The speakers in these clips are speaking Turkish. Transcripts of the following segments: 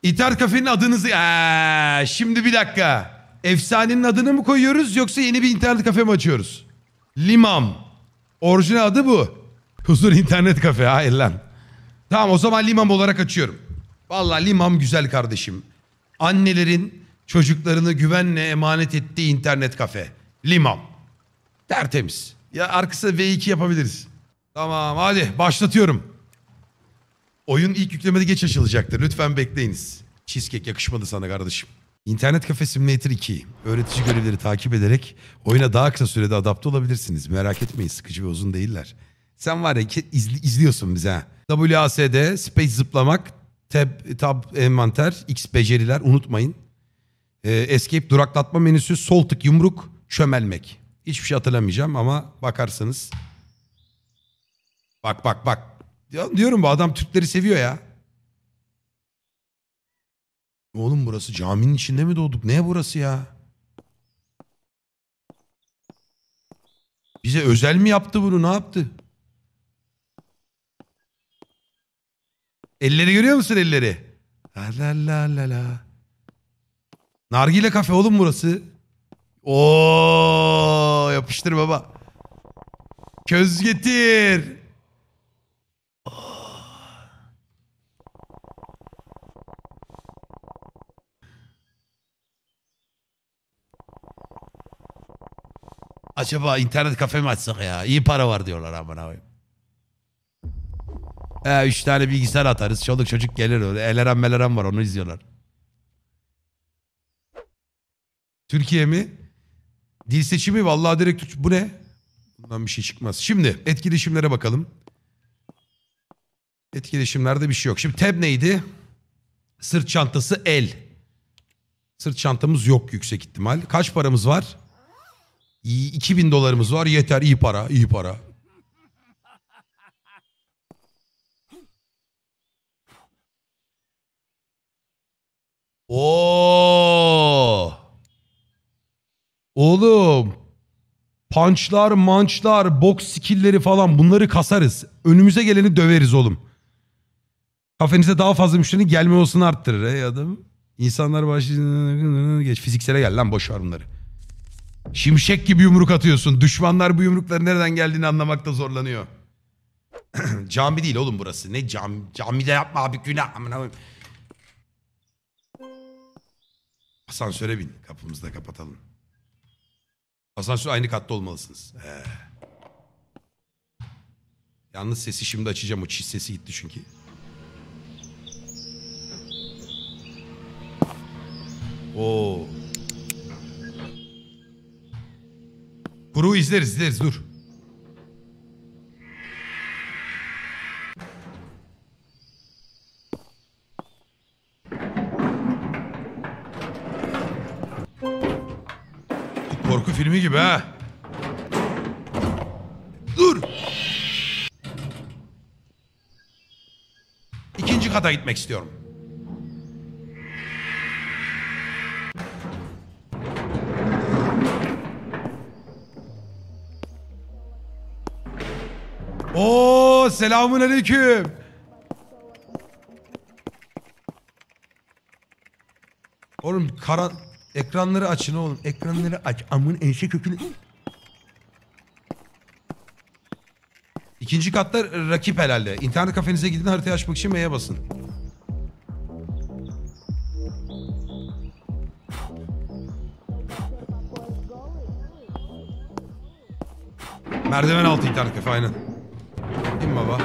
İnternet kafenin adınızı... şimdi bir dakika. Efsanenin adını mı koyuyoruz yoksa yeni bir internet kafe mi açıyoruz? Limam. Orijinal adı bu. Huzur internet kafe. Hayır lan. Tamam o zaman Limam olarak açıyorum. Vallahi Limam güzel kardeşim. Annelerin çocuklarını güvenle emanet ettiği internet kafe. Limam. Tertemiz. Ya arkası V2 yapabiliriz. Tamam hadi başlatıyorum. Oyun ilk yüklemede geç açılacaktır. Lütfen bekleyiniz. Cheesecake yakışmadı sana kardeşim. İnternet Cafe Simulator 2. Öğretici görevleri takip ederek oyuna daha kısa sürede adapte olabilirsiniz. Merak etmeyin, sıkıcı ve uzun değiller. Sen var ya izliyorsun bize ha. WASD, space zıplamak, tab envanter, X beceriler unutmayın. Escape duraklatma menüsü, sol tık yumruk, çömelmek. Hiçbir şey hatırlamayacağım ama bakarsanız. Bak. Ya diyorum bu adam Türkleri seviyor ya. Oğlum burası caminin içinde mi doğduk? Ne burası ya? Bize özel mi yaptı bunu? Ne yaptı? Elleri görüyor musun elleri? La. Nargile kafe oğlum burası. Oo yapıştır baba. Köz getir. Acaba internet kafe mi açsak ya? İyi para var diyorlar amına koyayım. 3 tane bilgisayar atarız. Çoluk çocuk gelir öyle. Eleran meleran var onu izliyorlar. Türkiye mi? Dil seçimi vallahi direkt bu ne? Bundan bir şey çıkmaz. Şimdi etkileşimlere bakalım. Etkileşimlerde bir şey yok. Şimdi tab neydi? Sırt çantası el. Sırt çantamız yok yüksek ihtimal. Kaç paramız var? 2000 dolarımız var. Yeter, iyi para, iyi para. Oo! Oğlum. Punchlar, mançlar, boks skill'leri falan bunları kasarız. Önümüze geleni döveriz oğlum. Kafenize daha fazla müşterinin gelme olsun arttırır. Ey adam. İnsanlar başlayınca geç fiziksele gel lan boş ver bunları. Şimşek gibi yumruk atıyorsun. Düşmanlar bu yumrukların nereden geldiğini anlamakta zorlanıyor. Cami değil oğlum burası. Ne cami? Camide yapma abi günah. Asansöre bin. Kapımızı da kapatalım. Asansör aynı katta olmalısınız. Yalnız sesi şimdi açacağım. O çiz sesi gitti çünkü. Oo. Kuru izleriz dur. Korku filmi gibi ha. Dur. İkinci kata gitmek istiyorum. Oo, selamun aleyküm. Oğlum ekranları açın oğlum. Ekranları aç. Amın ense kökünü. İkinci katta rakip herhalde. İnternet kafenize gidin, haritayı açmak için M'ye basın. Merdiven altı internet kafe aynen. Değil mi baba?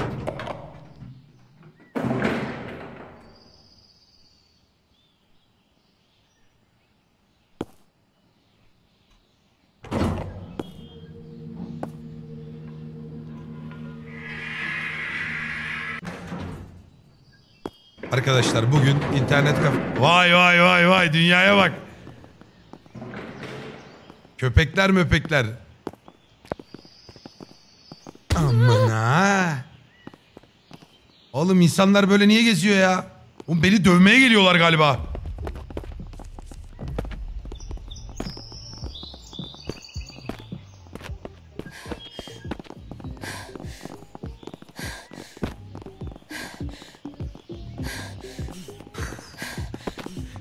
Arkadaşlar bugün internet kafe... Vay dünyaya bak. Köpekler möpekler. Aman ha. Oğlum insanlar böyle niye geziyor ya? Oğlum beni dövmeye geliyorlar galiba.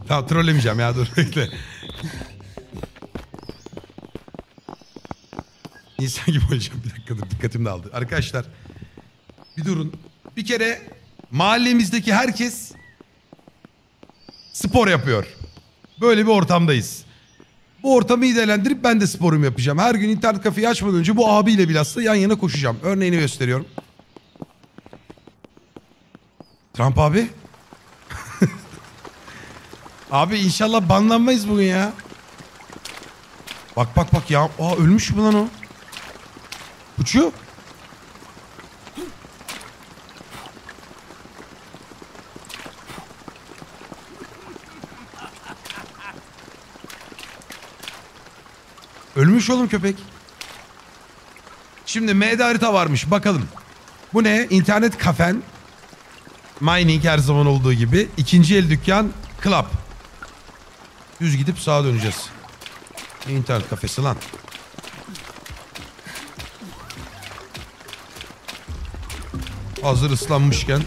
Tamam trollemeyeceğim ya, dur bekle. İnsan gibi oynayacağım, bir dakika dur, dikkatim dağıldı. Arkadaşlar bir durun. Bir kere mahallemizdeki herkes spor yapıyor. Böyle bir ortamdayız. Bu ortamı idelendirip ben de sporumu yapacağım. Her gün internet kafeyi açmadan önce bu abiyle bilhassa yan yana koşacağım. Örneğini gösteriyorum. Trump abi. Abi inşallah banlanmayız bugün ya. Bak bak bak ya. Aa, ölmüş mü lan o? Uçuyor. Ölmüş oğlum köpek. Şimdi M'de harita varmış, bakalım. Bu ne? İnternet kafen. Mining her zaman olduğu gibi. İkinci el dükkan. Club. Düz gidip sağa döneceğiz. İnternet kafesi lan. Hazır ıslanmışken.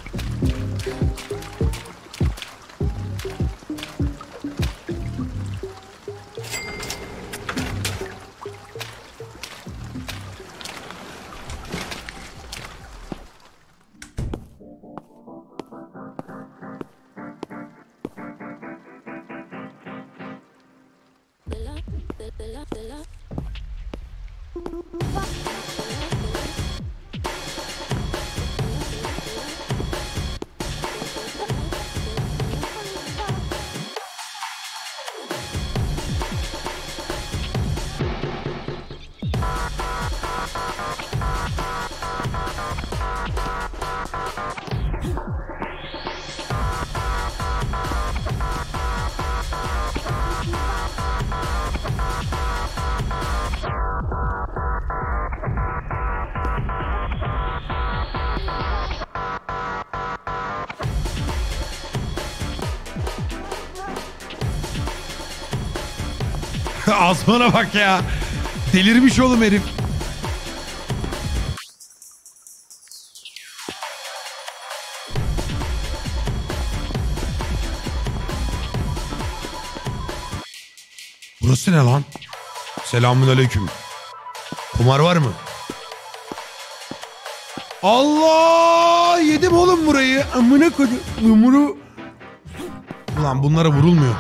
Asmana bak ya. Delirmiş oğlum herif. Burası ne lan? Selamünaleyküm. Kumar var mı? Allah! Yedim oğlum burayı. Amına koydum. Umuru. Ulan bunlara vurulmuyor.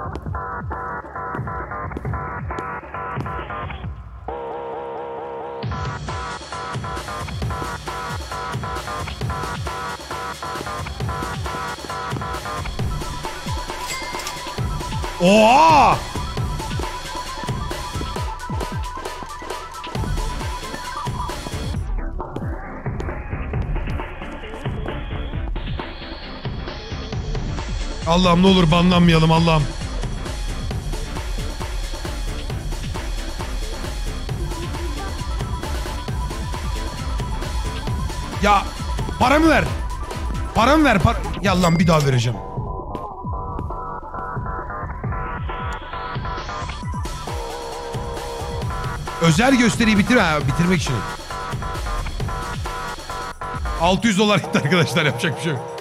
Oha! Allah'ım ne olur banlanmayalım Allah'ım. Ya paramı ver. Paramı ver. Ya lan bir daha vereceğim. Özel gösteriyi bitirmek için. 600 dolar gitti arkadaşlar, yapacak bir şey yok.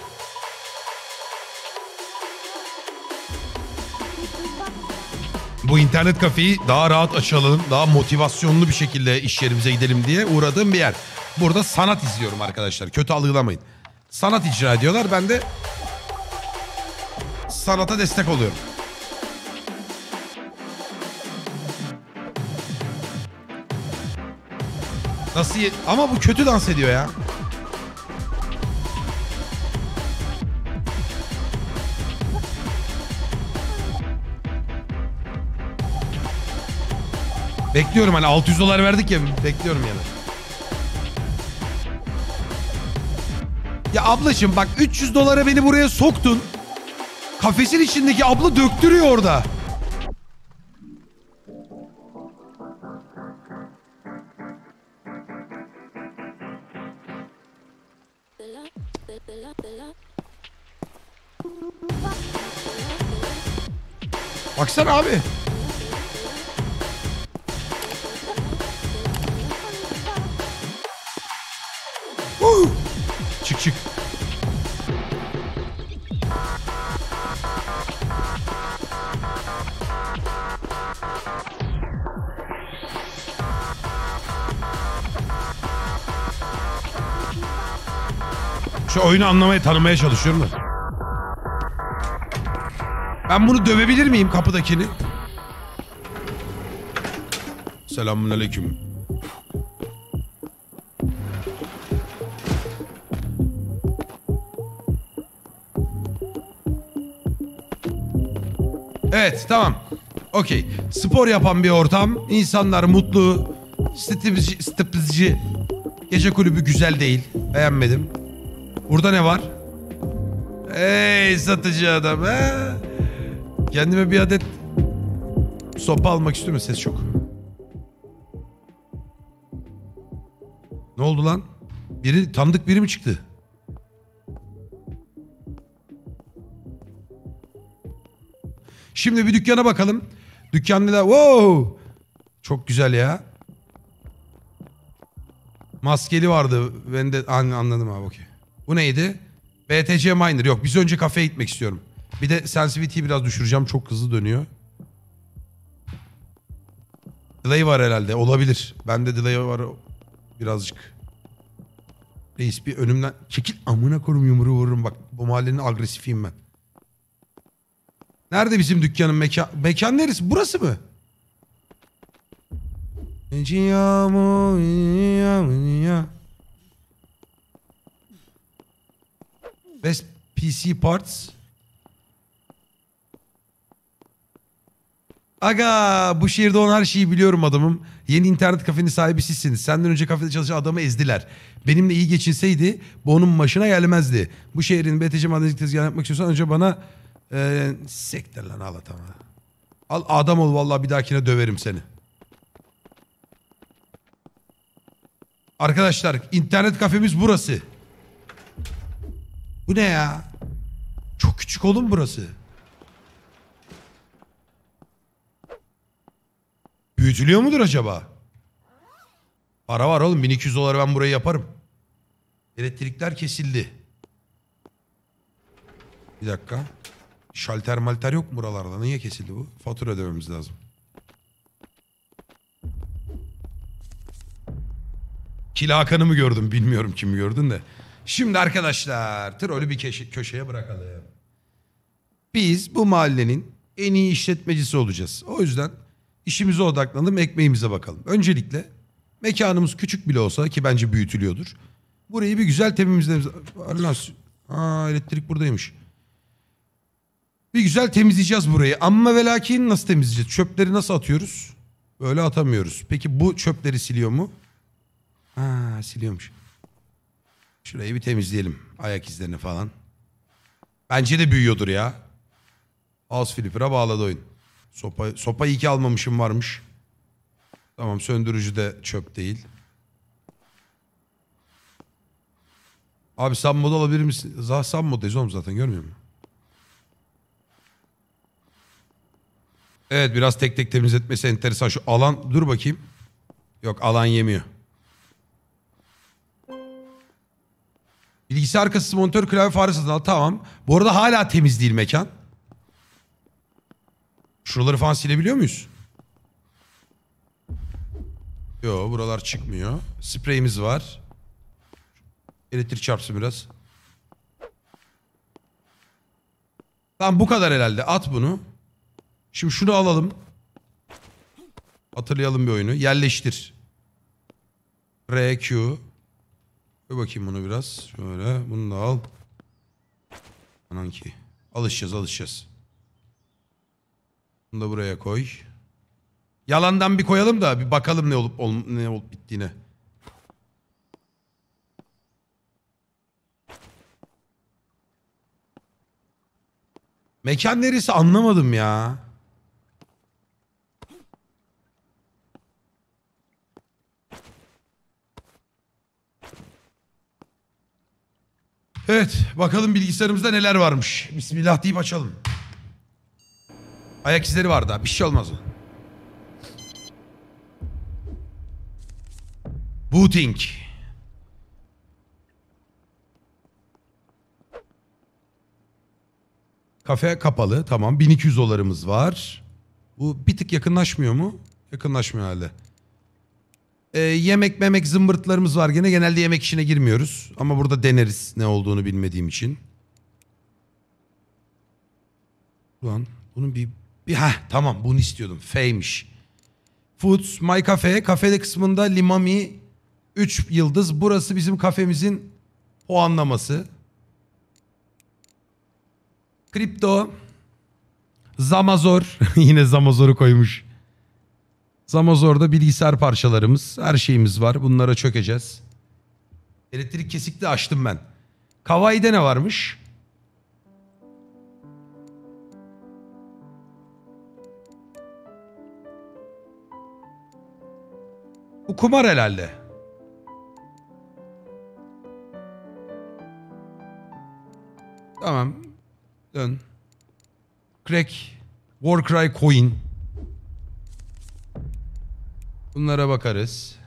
Bu internet kafeyi daha rahat açalım, daha motivasyonlu bir şekilde iş yerimize gidelim diye uğradığım bir yer. Burada sanat izliyorum arkadaşlar, kötü algılamayın. Sanat icra ediyorlar, ben de sanata destek oluyorum. Nasıl ama bu kötü dans ediyor ya. Bekliyorum, hani 600 dolar verdik ya, bekliyorum yani. Ya ablacığım bak, 300 dolara beni buraya soktun. Kafesin içindeki abla döktürüyor orada. Baksana abi. Çık çık. Şu oyunu anlamaya, tanımaya çalışıyorum da. Ben bunu dövebilir miyim kapıdakini? Selamünaleyküm. Evet, tamam. Okey. Spor yapan bir ortam. İnsanlar mutlu. Stipizci. Gece kulübü güzel değil. Beğenmedim. Burada ne var? Hey satıcı adam. He? Kendime bir adet sopa almak istiyorum. Ses çok. Ne oldu lan? Tanıdık biri mi çıktı? Şimdi bir dükkana bakalım. Dükkanda da wow! Çok güzel ya. Maskeli vardı. Ben de anladım abi, okey. Bu neydi? BTC Miner. Yok, biz önce kafeye gitmek istiyorum. Bir de sensitivity'yi biraz düşüreceğim. Çok hızlı dönüyor. Delay var herhalde. Olabilir. Bende delay var birazcık. Reis bir önümden çekil, amına korum, yumruğu vururum. Bak bu mahallenin agresifiyim ben. Nerede bizim dükkanın mekan? Mekan neresi? Burası mı? Best PC Parts. Aga, bu şehirde olan her şeyi biliyorum adamım. Yeni internet kafenin sahibi sizsiniz. Senden önce kafede çalışan adamı ezdiler. Benimle iyi geçinseydi bu onun başına gelmezdi. Bu şehrin BTC madencilik tezgahı yapmak istiyorsan önce bana sektir lan, al tamam. Al adam ol, vallahi bir dahakine döverim seni. Arkadaşlar internet kafemiz burası. Bu ne ya? Çok küçük oğlum burası. Büyütülüyor mudur acaba? Para var oğlum, 1200 dolara ben burayı yaparım. Elektrikler kesildi. Bir dakika. Şalter malter yok mu buralarda? Niye kesildi bu? Fatura ödememiz lazım. Kila Hakan'ı mı gördüm bilmiyorum, kimi gördün de. Şimdi arkadaşlar trolü bir köşeye bırakalım. Biz bu mahallenin en iyi işletmecisi olacağız. O yüzden işimize odaklanalım, ekmeğimize bakalım. Öncelikle mekanımız küçük bile olsa, ki bence büyütülüyordur. Burayı bir güzel temizlememiz... Aa, elektrik buradaymış. Bir güzel temizleyeceğiz burayı. Amma ve lakin nasıl temizleyeceğiz? Çöpleri nasıl atıyoruz? Böyle atamıyoruz. Peki bu çöpleri siliyor mu? Ha, siliyormuş. Şurayı bir temizleyelim. Ayak izlerini falan. Bence de büyüyordur ya. House flipper'a bağladı oyun. Sopa iyi ki almamışım, varmış. Tamam, söndürücü de çöp değil. Abi sub mod alabilir misin? Sub moddayız oğlum zaten, görmüyor musun? Evet, biraz tek tek temizletmesi enteresan. Şu alan, dur bakayım. Yok, alan yemiyor. Bilgisayar kasası, monitör, klavye, fare satın al. Tamam. Bu arada hala temiz değil mekan. Şuraları falan silebiliyor muyuz? Yok, buralar çıkmıyor. Spreyimiz var. Elektrik çarpsın biraz. Tamam, bu kadar herhalde. At bunu. Şimdi şunu alalım. Hatırlayalım bir oyunu. Yerleştir. RQ. Koy bakayım bunu biraz. Şöyle bunu da al. Anan ki. Alışacağız. Bunu da buraya koy. Yalandan bir koyalım da bir bakalım ne olup bittiğine. Mekan neresi anlamadım ya. Evet, bakalım bilgisayarımızda neler varmış. Bismillah deyip açalım. Ayak izleri var daha, bir şey olmaz mı? Booting. Kafe kapalı, tamam. 1200 dolarımız var. Bu bir tık yakınlaşmıyor mu? Yakınlaşmıyor halde. Yemek memek zımbırtlarımız var gene. Genelde yemek işine girmiyoruz. Ama burada deneriz ne olduğunu bilmediğim için. Ulan bunun tamam bunu istiyordum. F'ymiş. Foods, My Cafe. Kafede kısmında Limami 3 yıldız. Burası bizim kafemizin puanlaması. Kripto. Zamazor. Yine Zamazor'u koymuş. Zamazor'da bilgisayar parçalarımız. Her şeyimiz var. Bunlara çökeceğiz. Elektrik kesikti açtım ben. Kawaii'de ne varmış? Bu kumar herhalde. Tamam. Dön. Crack. Warcry Coin. Bunlara bakarız.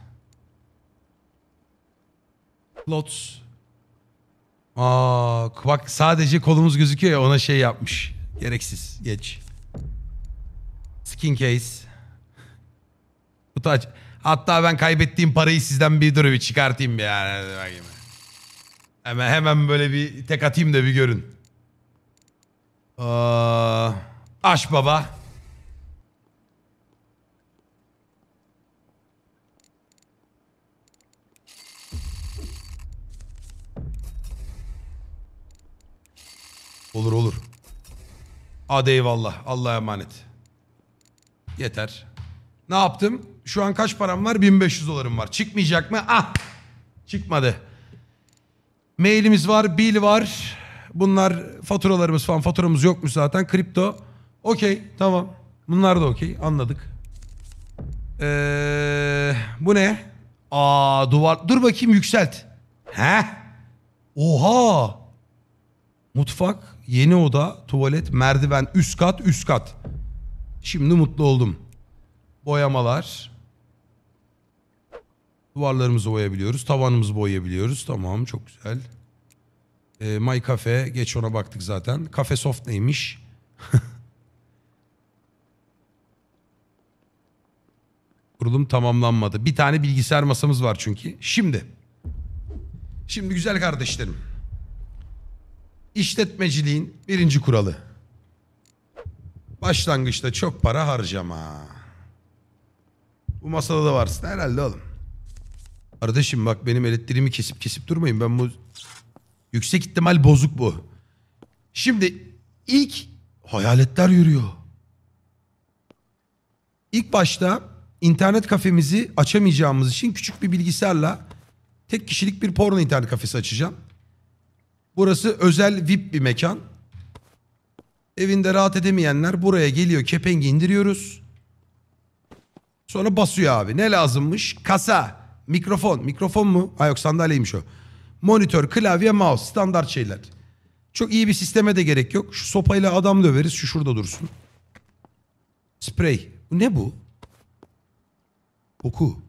Slots. Bak sadece kolumuz gözüküyor ya ona şey yapmış. Gereksiz. Geç. Skin case. Hatta ben kaybettiğim parayı sizden bir çıkartayım bir yani. Hemen böyle bir tek atayım da bir görün. Aç baba. Olur. Hadi eyvallah. Allah'a emanet. Yeter. Ne yaptım? Şu an kaç param var? 1500 dolarım var. Çıkmayacak mı? Çıkmadı. Mailimiz var. Bill var. Bunlar faturalarımız falan. Faturamız yokmuş zaten. Kripto. Okey. Tamam. Bunlar da okey. Anladık. Bu ne? Duvar. Dur bakayım yükselt. Oha. Mutfak, yeni oda, tuvalet, merdiven, üst kat. Şimdi mutlu oldum. Boyamalar. Duvarlarımızı boyayabiliyoruz. Tavanımızı boyayabiliyoruz. Tamam çok güzel. My Cafe. Geç ona baktık zaten. Cafe Soft neymiş? Kurulum tamamlanmadı. Bir tane bilgisayar masamız var çünkü. Şimdi güzel kardeşlerim. İşletmeciliğin birinci kuralı. Başlangıçta çok para harcama. Bu masada da varsın herhalde oğlum. Kardeşim bak benim elektriğimi kesip durmayın. Ben bu yüksek ihtimal bozuk bu. Şimdi ilk hayaletler yürüyor. İlk başta internet kafemizi açamayacağımız için küçük bir bilgisayarla tek kişilik bir porno internet kafesi açacağım. Burası özel VIP bir mekan. Evinde rahat edemeyenler buraya geliyor. Kepengi indiriyoruz. Sonra basıyor abi. Ne lazımmış? Kasa, mikrofon. Mikrofon mu? Yok sandalyeymiş o. Monitör, klavye, mouse. Standart şeyler. Çok iyi bir sisteme de gerek yok. Şu sopayla adam döveriz. Şu şurada dursun. Sprey. Bu ne bu? Koku.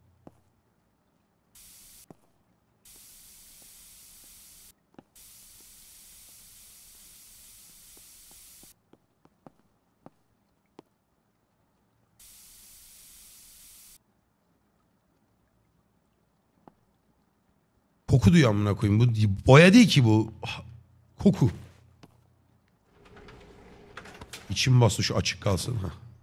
Koku duyuyor amına koyayım. Bu boya değil ki bu. Koku. İçim bastı şu açık kalsın.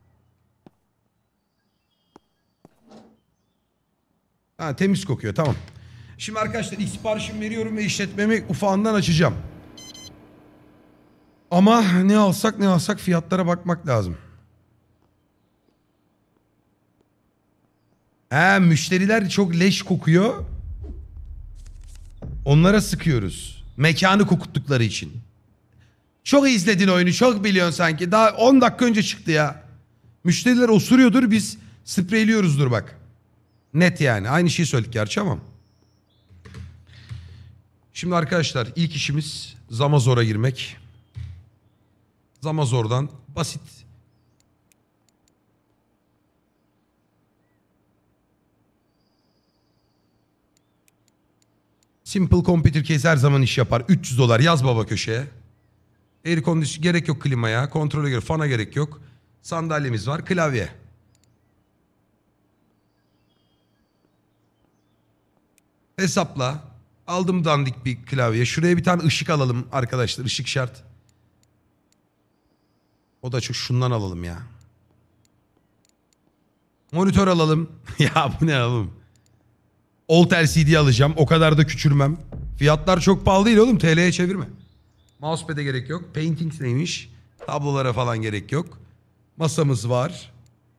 Temiz kokuyor tamam. Şimdi arkadaşlar ilk siparişimi veriyorum ve işletmemi ufağından açacağım. Ama ne alsak fiyatlara bakmak lazım. Müşteriler çok leş kokuyor. Onlara sıkıyoruz. Mekanı kokuttukları için. Çok izledin oyunu, çok biliyorsun sanki. Daha 10 dakika önce çıktı ya. Müşteriler osuruyordur, biz spreyliyoruzdur bak. Net yani. Aynı şeyi söyledik gerçi ama. Şimdi arkadaşlar ilk işimiz Zamazor'a girmek. Zamazor'dan basit. Simple Computer Case her zaman iş yapar. 300 dolar yaz baba köşeye. Air condition gerek yok klimaya. Kontrole göre fana gerek yok. Sandalyemiz var. Klavye. Hesapla. Aldım dandik bir klavye. Şuraya bir tane ışık alalım arkadaşlar. Işık şart. O da çok şundan alalım ya. Monitör alalım. Ya bu ne oğlum? Old LCD alacağım. O kadar da küçülmem. Fiyatlar çok pahalı değil oğlum. TL'ye çevirme. Mousepad'e gerek yok. Paintings neymiş? Tablolara falan gerek yok. Masamız var.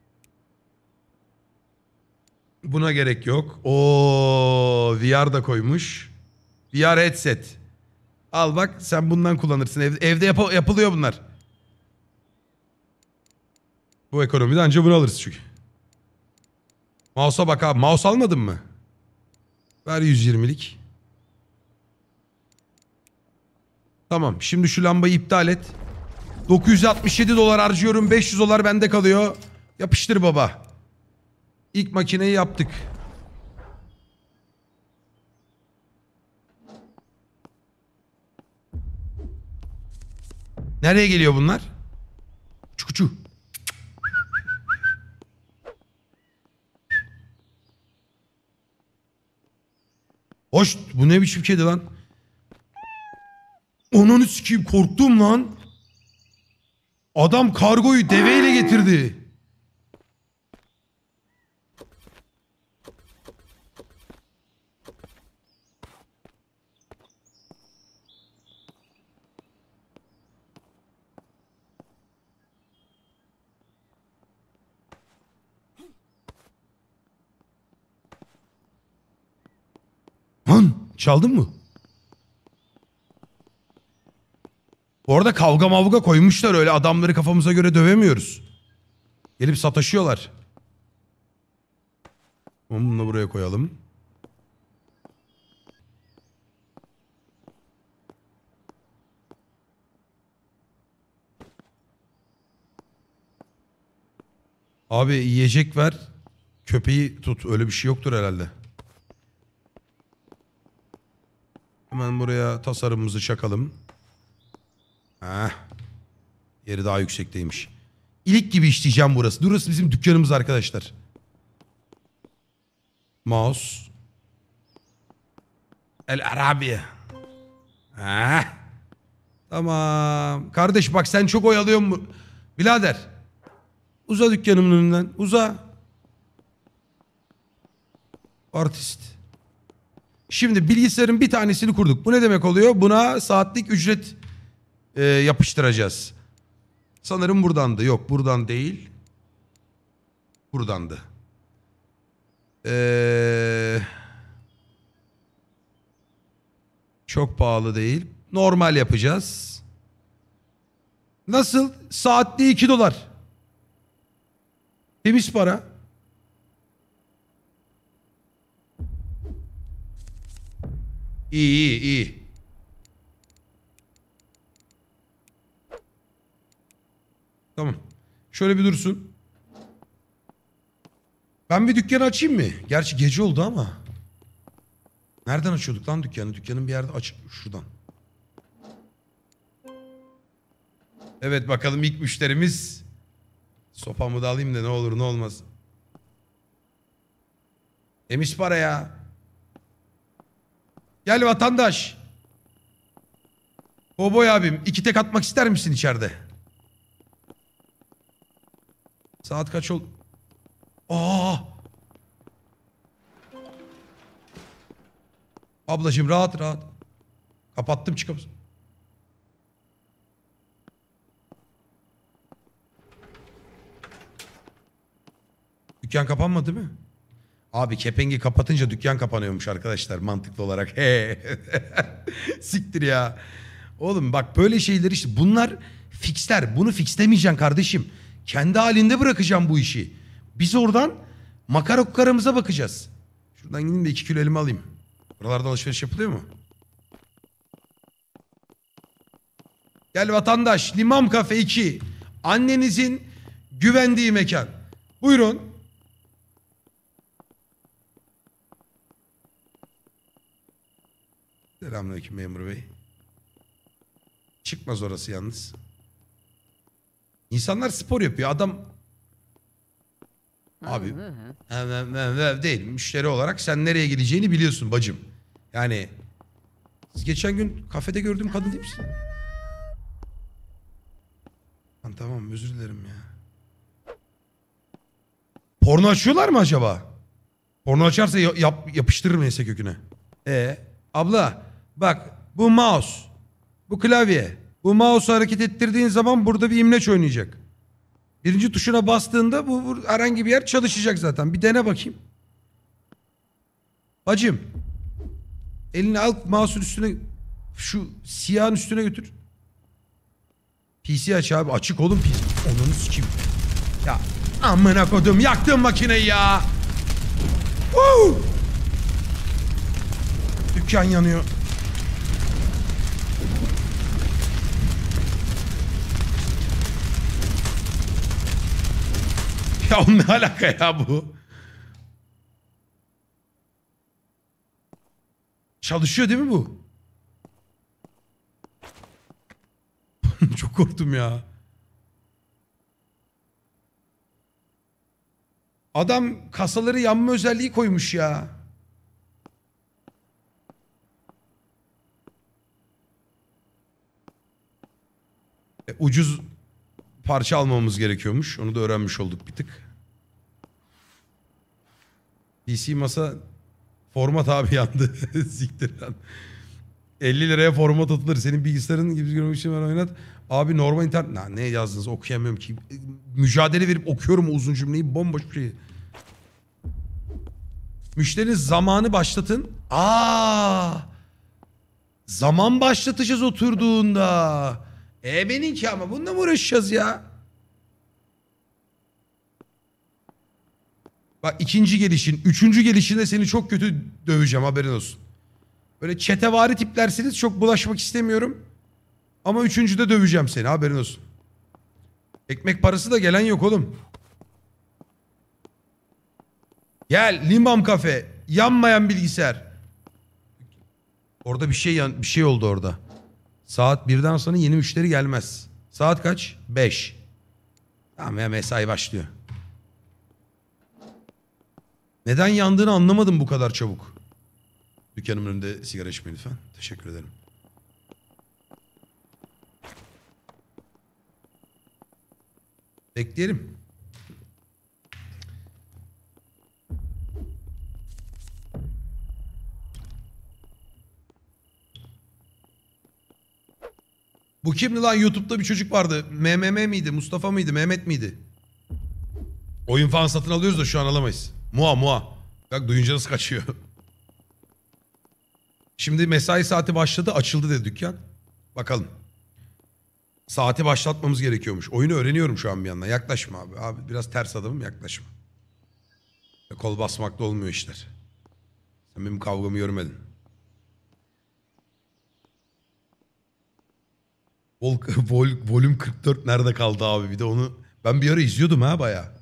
Buna gerek yok. Oo, VR da koymuş. VR headset. Al bak sen bundan kullanırsın. Evde yapılıyor bunlar. Bu ekonomide anca bunu alırız çünkü. Mouse'a bak abi. Mouse almadın mı? Ver 120'lik. Tamam. Şimdi şu lambayı iptal et. 967 dolar harcıyorum. 500 dolar bende kalıyor. Yapıştır baba. İlk makineyi yaptık. Nereye geliyor bunlar? Çukuçu. Hoş, bu ne biçim kedi lan? Onunu sikeyim, korktum lan. Adam kargoyu deveyle getirdi. Lan çaldın mı? Bu arada kavga mavga koymuşlar, öyle adamları kafamıza göre dövemiyoruz. Gelip sataşıyorlar. Bunu da buraya koyalım. Abi yiyecek ver. Köpeği tut. Öyle bir şey yoktur herhalde. Hemen buraya tasarımımızı çakalım. Heh. Yeri daha yüksekteymiş. İlik gibi işleyeceğim burası. Burası bizim dükkanımız arkadaşlar. Mouse. El Arabiye. Heh. Tamam. Kardeş bak sen çok oyalıyorsun mu? Birader. Uza dükkanımın önünden. Uza. Artist. Şimdi bilgisayarın bir tanesini kurduk. Bu ne demek oluyor? Buna saatlik ücret yapıştıracağız. Sanırım buradandı. Yok buradan değil. Buradandı. Çok pahalı değil. Normal yapacağız. Nasıl? Saatli 2 dolar. Temiz para. İyi iyi iyi. Tamam. Şöyle bir dursun. Ben bir dükkanı açayım mı? Gerçi gece oldu ama. Nereden açıyorduk lan dükkanı? Dükkanın bir yerde aç. Şuradan. Evet bakalım ilk müşterimiz. Sopamı da alayım da ne olur ne olmaz. Temiz para ya. Gel vatandaş. Kovboy abim 2 tek atmak ister misin içeride? Saat kaç oldu? Aa! Ablacığım rahat rahat. Kapattım çıkıp. Dükkan kapanmadı mı? Abi kepengi kapatınca dükkan kapanıyormuş arkadaşlar mantıklı olarak. He. Siktir ya. Oğlum bak böyle şeyler işte bunlar fixler. Bunu fixlemeyeceksin kardeşim. Kendi halinde bırakacağım bu işi. Biz oradan makara kukaramıza bakacağız. Şuradan gideyim de 2 kilo elma alayım. Buralarda alışveriş yapılıyor mu? Gel vatandaş. Limam Kafe 2. Annenizin güvendiği mekan. Buyurun. Selamünaleyküm memur bey. Çıkmaz orası yalnız. İnsanlar spor yapıyor. Adam... Abi değil. Müşteri olarak sen nereye gideceğini biliyorsun bacım. Yani siz geçen gün kafede gördüğüm kadın değil misin? Lan tamam özür dilerim ya. Porno açıyorlar mı acaba? Porno açarsa yapıştırır neyse köküne. Abla bak bu mouse. Bu klavye. Bu mouse'u hareket ettirdiğin zaman burada bir imleç oynayacak. Birinci tuşuna bastığında bu herhangi bir yer çalışacak zaten. Bir dene bakayım. Bacım. Elini al mouse'un üstüne şu siyahın üstüne götür. PC aç abi. Açık oğlum PC. Onunu sikeyim. Ya amına kodum yaktım makineyi ya. Dükkan yanıyor. Ya ne alaka ya bu? Çalışıyor değil mi bu? Çok korktum ya. Adam kasaları yanma özelliği koymuş ya. Ucuz parça almamız gerekiyormuş. Onu da öğrenmiş olduk bir tık. PC masa format abi yandı. Siktir lan. 50 liraya format atılır. Senin bilgisayarın gibi görmek için ben oynat. Abi normal internet... Ne yazdınız okuyamıyorum ki. Mücadele verip okuyorum uzun cümleyi. Bomboş bir şey. Müşterinin zamanı başlatın. Zaman başlatacağız oturduğunda. Benimki ama bununla mı uğraşacağız ya? Bak ikinci gelişin, üçüncü gelişinde seni çok kötü döveceğim haberin olsun. Böyle çetevari tiplerseniz çok bulaşmak istemiyorum. Ama üçüncüde döveceğim seni haberin olsun. Ekmek parası da gelen yok oğlum. Gel Limam Kafe. Yanmayan bilgisayar. Orada bir şey oldu orada. Saat 1'den sonra yeni müşteri gelmez. Saat kaç? 5. Tamam ya mesai başlıyor. Neden yandığını anlamadım bu kadar çabuk. Dükkanımın önünde sigara içmeyin lütfen. Teşekkür ederim. Bekleyelim. Bu kimdi lan? YouTube'da bir çocuk vardı. MMM miydi? Mustafa mıydı? Mehmet miydi? Oyun falan satın alıyoruz da şu an alamayız. Mua. Bak duyunca nasıl kaçıyor. Şimdi mesai saati başladı. Açıldı dedi dükkan. Bakalım. Saati başlatmamız gerekiyormuş. Oyunu öğreniyorum şu an bir yandan. Yaklaşma abi. Abi biraz ters adamım yaklaşma. Kol basmakla olmuyor işler. Sen benim kavgamı görmedin. Volüm 44 nerede kaldı abi? Bir de onu ben bir ara izliyordum ha baya.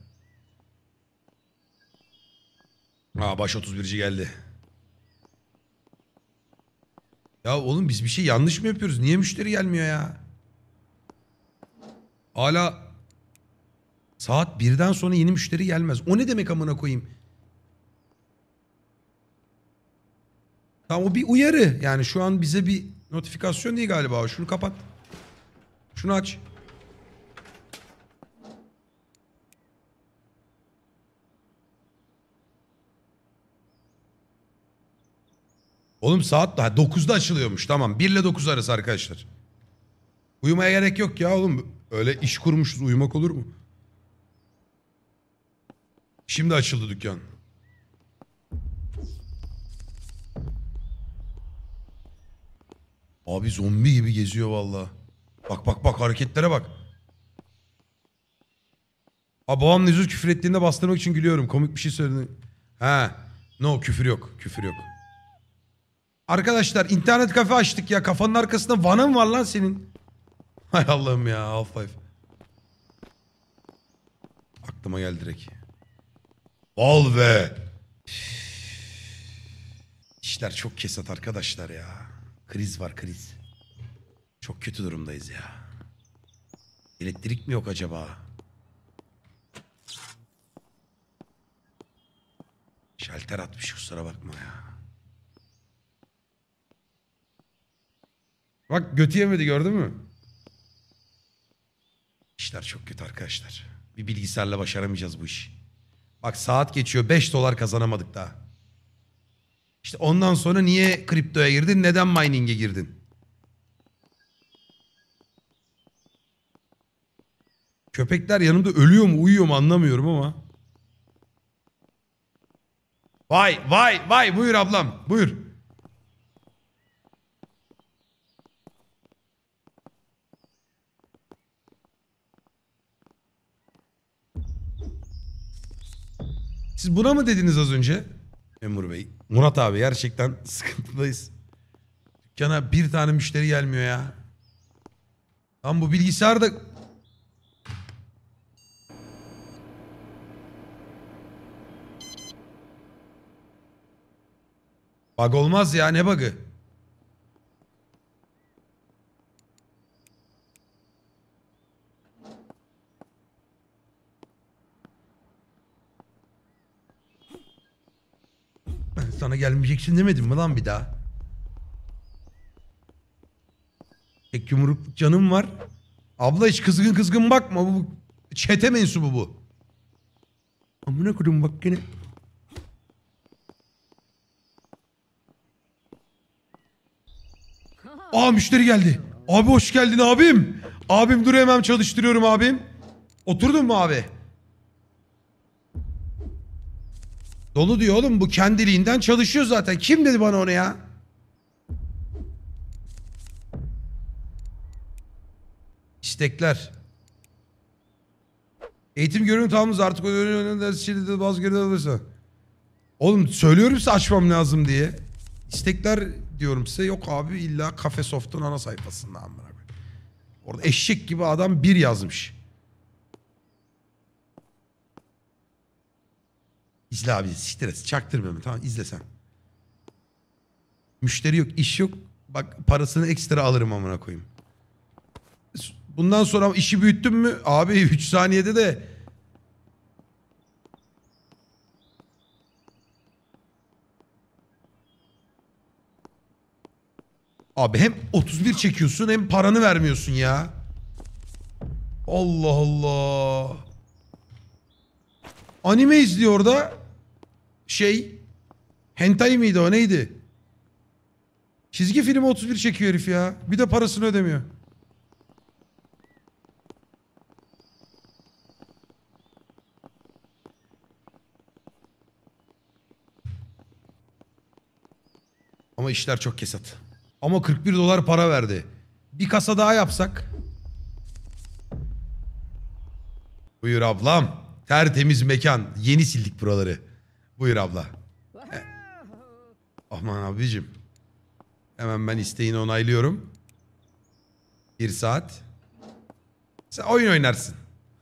Baş 31'ci geldi. Ya oğlum biz bir şey yanlış mı yapıyoruz? Niye müşteri gelmiyor ya? Hala saat 1'den sonra yeni müşteri gelmez. O ne demek amına koyayım? Tamam o bir uyarı. Yani şu an bize bir notifikasyon değil galiba. Şunu kapat. Şunu aç. Oğlum saat daha 9'da açılıyormuş. Tamam 1 ile 9 arası arkadaşlar. Uyumaya gerek yok ya oğlum. Öyle iş kurmuşuz uyumak olur mu? Şimdi açıldı dükkan. Abi zombi gibi geziyor valla. Bak hareketlere bak. Abi babam Nezir küfür ettiğinde bastırmak için gülüyorum. Komik bir şey söyledi. Ha. No küfür yok. Küfür yok. Arkadaşlar internet kafe açtık ya. Kafanın arkasında vana mı var lan senin? Hay Allah'ım ya Half-Life. Aklıma geldi direkt. Valve. İşler çok kesat arkadaşlar ya. Kriz var kriz. Çok kötü durumdayız ya. Elektrik mi yok acaba? şalter atmış, kusura bakma ya. Bak götü yemedi, gördün mü? İşler çok kötü arkadaşlar. Bir bilgisayarla başaramayacağız bu işi. Bak saat geçiyor, $5 kazanamadık daha. İşte ondan sonra niye kriptoya girdin? Neden mining'e girdin? Köpekler yanımda ölüyor mu uyuyor mu anlamıyorum ama. Vay vay vay, buyur ablam buyur. Siz buna mı dediniz az önce? Memur Bey. Murat abi gerçekten sıkıntıdayız. Dükkana bir tane müşteri gelmiyor ya. Lan bu bilgisayar da... Bug olmaz ya, ne bug'ı? Ben sana gelmeyeceksin demedim mi lan bir daha? Tek yumruk canım var. Abla hiç kızgın kızgın bakma. Bu çete mensubu bu. Amına koydum bak gene. Aa müşteri geldi. Abi hoş geldin abim. Abim dur hemen çalıştırıyorum abim. Oturdun mu abi? Dolu diyor oğlum, bu kendiliğinden çalışıyor zaten. Kim dedi bana onu ya? İstekler. Eğitim görevim tamamız artık öğrenim bazı geri alırsa. Oğlum söylüyorum size açmam lazım diye. İstekler diyorum size, yok abi illa Cafesoft'un ana sayfasından. Orada eşek gibi adam bir yazmış. İzle abi, siktir et, çaktırmıyorum, tamam izle sen. Müşteri yok, iş yok. Bak parasını ekstra alırım amına koyayım. Bundan sonra işi büyüttüm mü abi 3 saniyede de. Abi hem 31 çekiyorsun hem paranı vermiyorsun ya. Allah Allah. Anime izliyor orada. Hentai miydi o neydi? Çizgi filmi 31 çekiyor herif ya. Bir de parasını ödemiyor. Ama işler çok kesat. Ama $41 para verdi. Bir kasa daha yapsak. Buyur ablam. Tertemiz mekan. Yeni sildik buraları. Buyur abla. Aman abicim. Hemen ben isteğini onaylıyorum. 1 saat. Sen oyun oynarsın.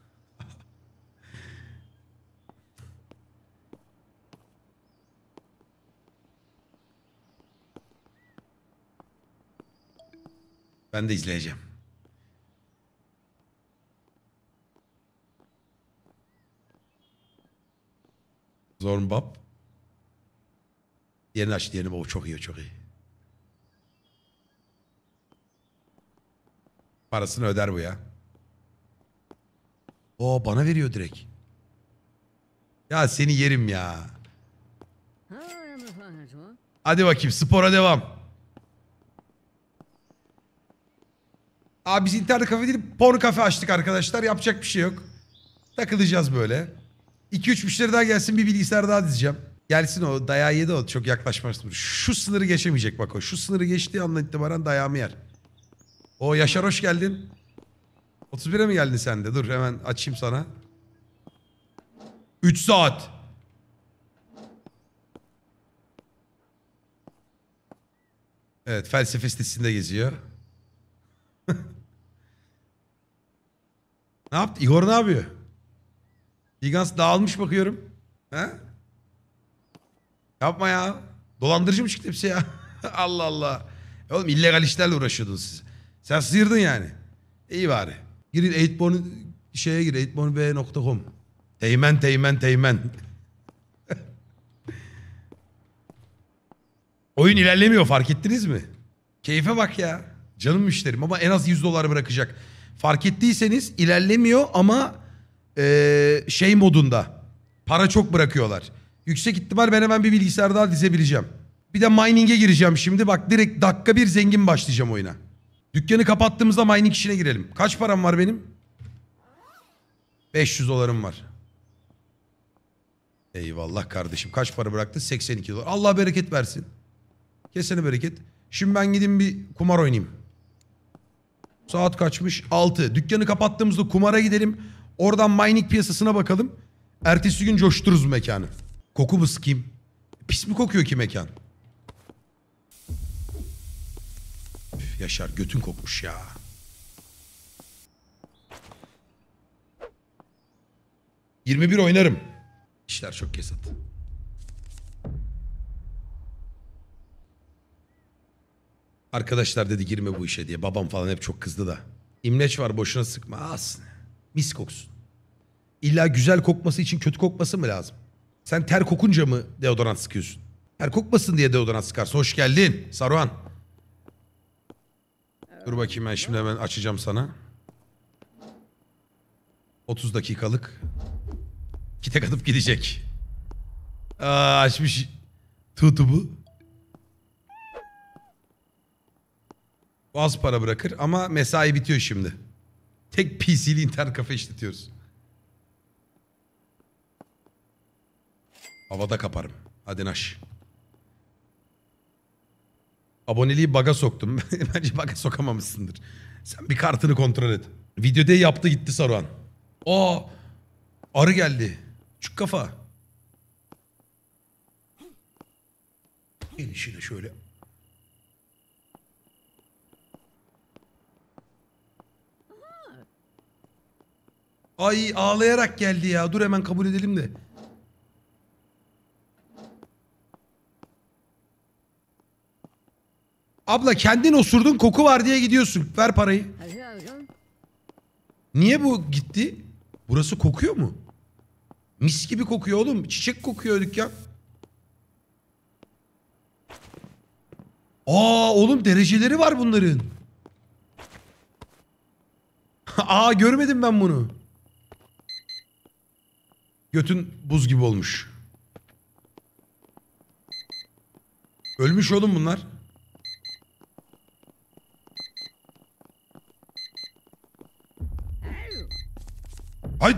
Ben de izleyeceğim. Zornbab. Diğerini aç, diğerini. O çok iyi, çok iyi. Parasını öder bu ya. O bana veriyor direkt. Ya seni yerim ya. Hadi bakayım spora devam. Abi biz internet kafe değil porno kafe açtık arkadaşlar. Yapacak bir şey yok. Takılacağız böyle. 2-3 müşteri daha gelsin, bir bilgisayar daha dizeceğim. Gelsin o dayağı yedi, o çok yaklaşmaz. Şu sınırı geçemeyecek bak o. Şu sınırı geçtiği andan itibaren dayağımı yer. O Yaşar hoş geldin. 31'e mi geldin sen de? Dur hemen açayım sana. 3 saat. Evet, felsefe sitesinde geziyor. Ne yaptı? Igor ne yapıyor? Gigans dağılmış bakıyorum. He? Yapma ya. Dolandırıcı mı çıktı hepsi ya? Allah Allah. Oğlum illegal işlerle uğraşıyordunuz siz. Sen sıyırdın yani. İyi bari. Girin 8born şeye gir. 8bornb.com. Teğmen teğmen teğmen. Oyun ilerlemiyor, fark ettiniz mi? Keyfe bak ya. Canım müşterim ama en az $100 bırakacak. Fark ettiyseniz ilerlemiyor ama şey modunda. Para çok bırakıyorlar. Yüksek ihtimal ben hemen bir bilgisayar daha dizebileceğim. Bir de mining'e gireceğim şimdi. Bak direkt dakika bir zengin başlayacağım oyuna. Dükkanı kapattığımızda mining işine girelim. Kaç param var benim? $500 var. Eyvallah kardeşim. Kaç para bıraktı? $82. Allah bereket versin. Kesene bereket. Şimdi ben gideyim bir kumar oynayayım. Saat kaçmış? 6. Dükkanı kapattığımızda kumara gidelim. Oradan mining piyasasına bakalım. Ertesi gün coştururuz mekanı. Koku mu sıkayım? Pis mi kokuyor ki mekan? Üf, Yaşar götün kokmuş ya. ...21 oynarım. İşler çok kesat. Arkadaşlar dedi girme bu işe diye. Babam falan hep çok kızdı da. İmleç var boşuna sıkma. Az. Mis koksun. İlla güzel kokması için kötü kokması mı lazım? Sen ter kokunca mı deodorant sıkıyorsun? Ter kokmasın diye deodorant sıkarsın. Hoş geldin Saruhan. Dur bakayım ben şimdi hemen açacağım sana. 30 dakikalık. Kite katıp gidecek. Açmış tutubu. Az para bırakır ama mesai bitiyor şimdi. Tek PC'li internet kafe işletiyoruz. Havada kaparım. Hadi naş. Aboneliği baga soktum. Bence baga sokamamışsındır. Sen bir kartını kontrol et. Videoda yaptı gitti Saruhan. Aa, arı geldi. Çık kafa. Gelişine şöyle. Ay ağlayarak geldi ya. Dur hemen kabul edelim de. Abla kendin osurdun koku var diye gidiyorsun. Ver parayı. Niye bu gitti? Burası kokuyor mu? Mis gibi kokuyor oğlum. Çiçek kokuyor dükkan. Aa oğlum dereceleri var bunların. Aa görmedim ben bunu. Götün buz gibi olmuş. Ölmüş oğlum bunlar. Ay.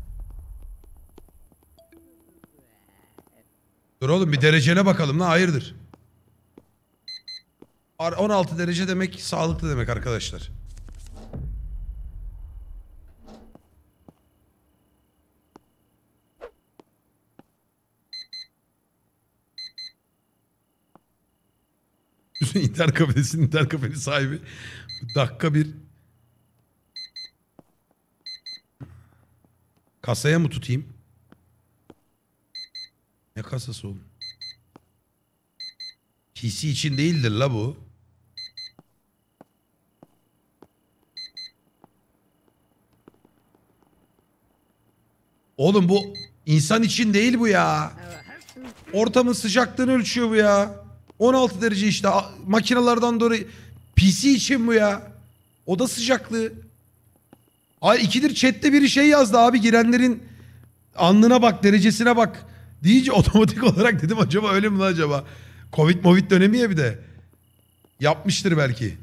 Dur oğlum bir derecene bakalım lan hayırdır. 16 derece demek sağlıklı demek arkadaşlar. İnternet kafesinin internet kafenin sahibi. Dakika bir. Kasaya mı tutayım? Ne kasası oğlum? PC için değildir la bu. Oğlum bu insan için değil bu ya. Ortamın sıcaklığını ölçüyor bu ya. 16 derece işte makinelerden dolayı. PC için bu ya. Oda sıcaklığı. Ay ikidir chatte biri şey yazdı abi girenlerin alnına bak derecesine bak. Deyince otomatik olarak dedim acaba öyle mi lan acaba? Covid dönemi ya bir de. Yapmıştır belki.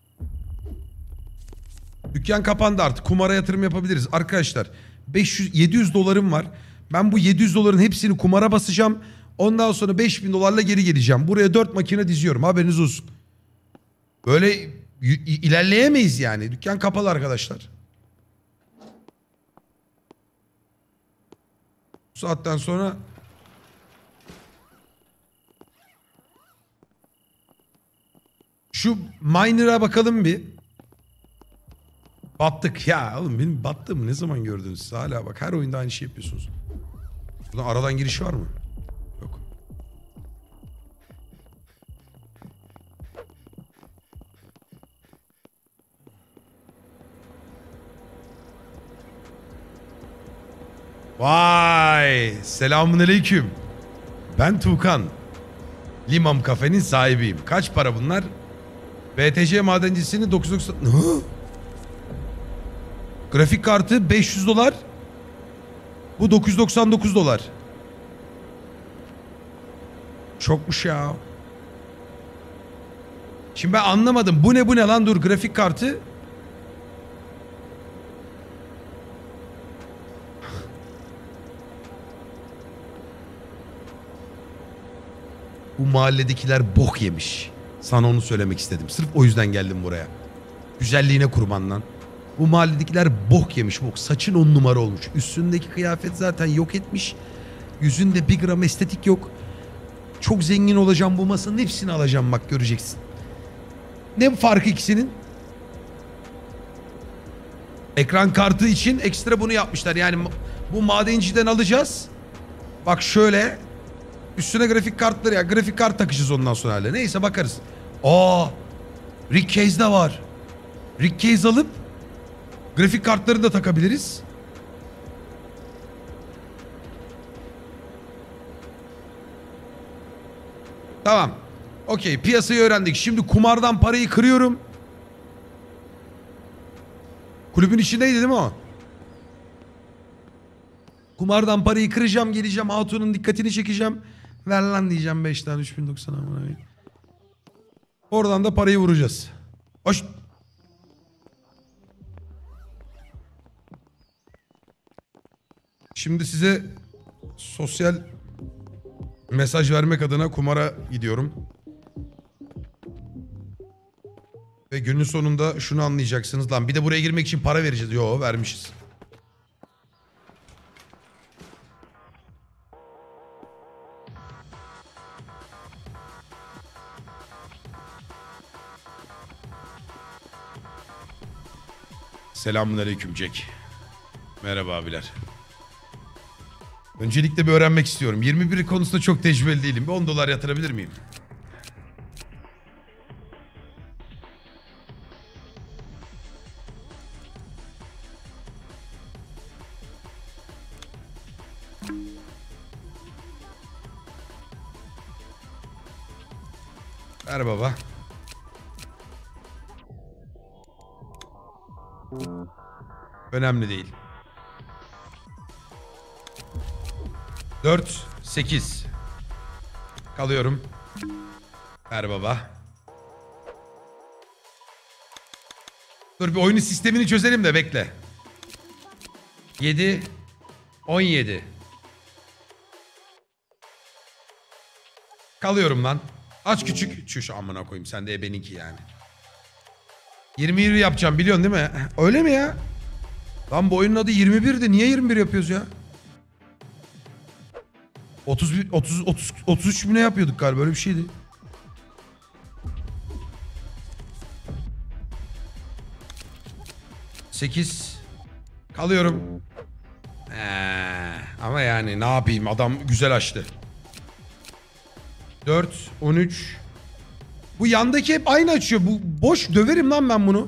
Dükkan kapandı artık. Kumara yatırım yapabiliriz. Arkadaşlar 700 dolarım var. Ben bu 700 doların hepsini kumara basacağım. Ondan sonra 5000 dolarla geri geleceğim. Buraya 4 makine diziyorum. Haberiniz olsun. Böyle ilerleyemeyiz yani. Dükkan kapalı arkadaşlar. Bu saatten sonra şu miner'a bakalım bir. Battık ya oğlum benim battığımı ne zaman gördünüz siz hala bak her oyunda aynı şey yapıyorsunuz. Buradan aradan giriş var mı? Yok. Vay selamünaleyküm. Ben Tuğkan. Limam kafenin sahibiyim. Kaç para bunlar? BTC madencisinin 990... Grafik kartı 500 dolar. Bu 999 dolar. Çokmuş ya. Şimdi ben anlamadım. Bu ne lan, dur, grafik kartı. Bu mahalledekiler bok yemiş. Sana onu söylemek istedim. Sırf o yüzden geldim buraya. Güzelliğine kurban lan. Bu mahalledekiler bok yemiş. Bok. Saçın 10 numara olmuş. Üstündeki kıyafet zaten yok etmiş. Yüzünde bir gram estetik yok. Çok zengin olacağım, bu masanın hepsini alacağım, bak göreceksin. Ne farkı ikisinin? Ekran kartı için ekstra bunu yapmışlar. Yani bu madenciden alacağız. Bak şöyle. Üstüne grafik kartları, ya grafik kart takacağız ondan sonra hale. Neyse bakarız. Aa, Rick Case de var. Rick Case alıp grafik kartları da takabiliriz. Tamam. Okey, piyasayı öğrendik. Şimdi kumardan parayı kırıyorum. Kulübün içindeydi değil mi o? Kumardan parayı kıracağım, geleceğim, hatunun dikkatini çekeceğim. Ver lan diyeceğim 5 tane 3090 amına. Oradan da parayı vuracağız. Hoş. Şimdi size sosyal mesaj vermek adına kumara gidiyorum. Ve günün sonunda şunu anlayacaksınız lan. Bir de buraya girmek için para vereceğiz. Yo, vermişiz. Selamünaleyküm Jack. Merhaba abiler. Öncelikle bir öğrenmek istiyorum. 21 konusunda çok tecrübeli değilim. Bir 10 dolar yatırabilir miyim? Ver baba. Önemli değil. 4, 8. Kalıyorum. Ver baba. Dur bir oyunun sistemini çözelim de bekle. 7, 17. Kalıyorum lan. Aç küçük. Çüş amına koyayım, sen de ebeninki yani. 21 yapacağım biliyorsun değil mi? Öyle mi ya? Lan bu oyunun adı 21'di. Niye 21 yapıyoruz ya? 33 bine yapıyorduk galiba, böyle bir şeydi. Sekiz. Kalıyorum. Ama yani ne yapayım, adam güzel açtı. 4, 13. Bu yandaki hep aynı açıyor. Bu boş, döverim lan ben bunu.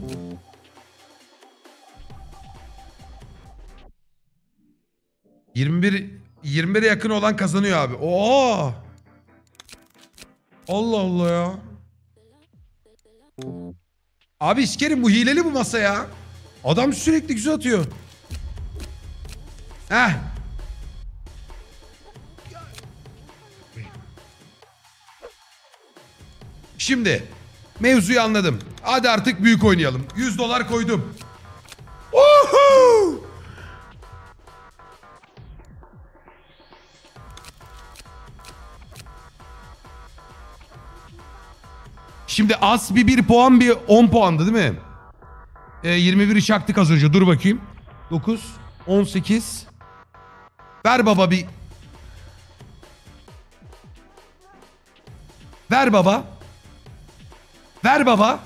...21... 21'e yakın olan kazanıyor abi. Oo! Allah Allah ya. Abi iskerim, bu hileli bu masa ya. Adam sürekli güzel atıyor. Heh. Şimdi mevzuyu anladım. Hadi artık büyük oynayalım. 100 dolar koydum. Woohoo! Şimdi az bir puan, bir 10 puandı değil mi? 21'i çaktık az önce. Dur bakayım. 9, 18. Ver baba bir. Ver baba. Ver baba.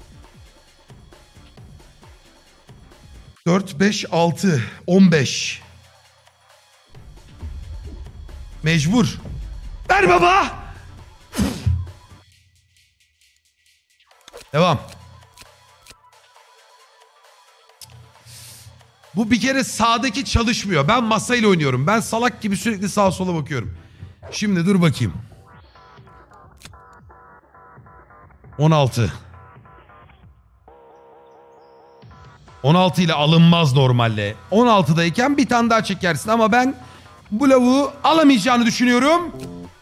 4, 5, 6, 15. Mecbur. Ver baba. Devam. Bu bir kere sağdaki çalışmıyor. Ben masayla oynuyorum. Ben salak gibi sürekli sağa sola bakıyorum. Şimdi dur bakayım. 16. 16 ile alınmaz normalde. 16'dayken bir tane daha çekersin ama ben bu lavuğu alamayacağını düşünüyorum.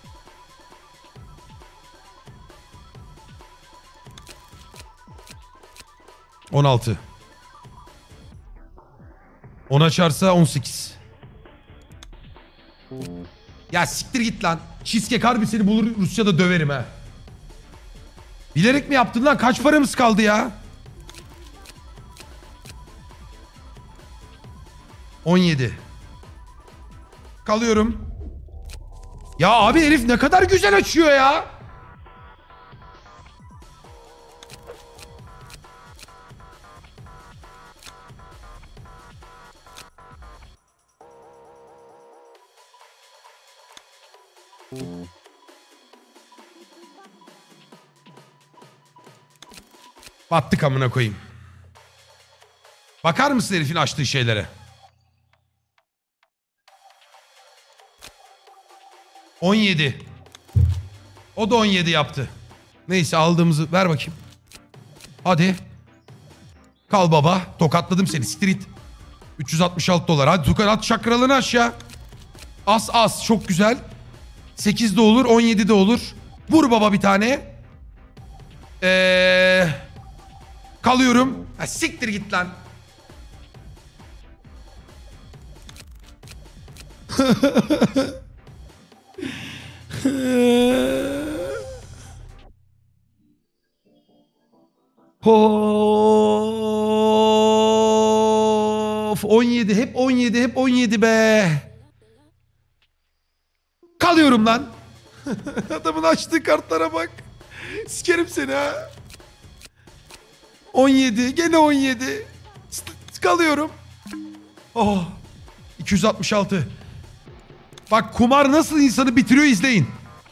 ...16. 10 açarsa 18. Ya siktir git lan. Cheesecake harbi seni bulur Rusya'da döverim ha. Bilerek mi yaptın lan? Kaç paramız kaldı ya? 17. Kalıyorum. Ya abi herif ne kadar güzel açıyor ya. Battık amına koyayım. Bakar mısın herifin açtığı şeylere? 17. O da 17 yaptı. Neyse aldığımızı ver bakayım. Hadi. Kal baba. Tokatladım seni. Street. 366 dolar. Hadi Tukan at şakralını aşağı. As as. Çok güzel. 8 de olur. 17 de olur. Vur baba bir tane. Kalıyorum. Ha, siktir git lan. Of 17 hep 17 hep 17 be. Kalıyorum lan. Adamın açtığı kartlara bak. Sikerim seni ha. 17 gene 17. Kalıyorum. Oh 266. Bak kumar nasıl insanı bitiriyor izleyin.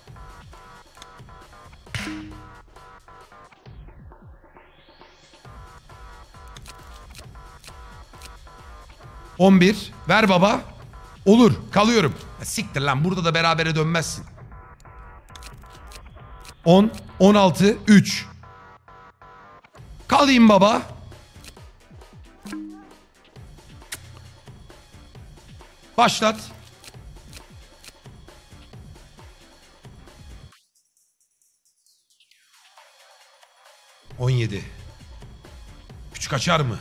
...11... ver baba. Olur kalıyorum. Ya siktir lan burada da berabere dönmezsin. 10, 16, 3. Kalayım baba. Başlat. ...17. Küçük açar mı?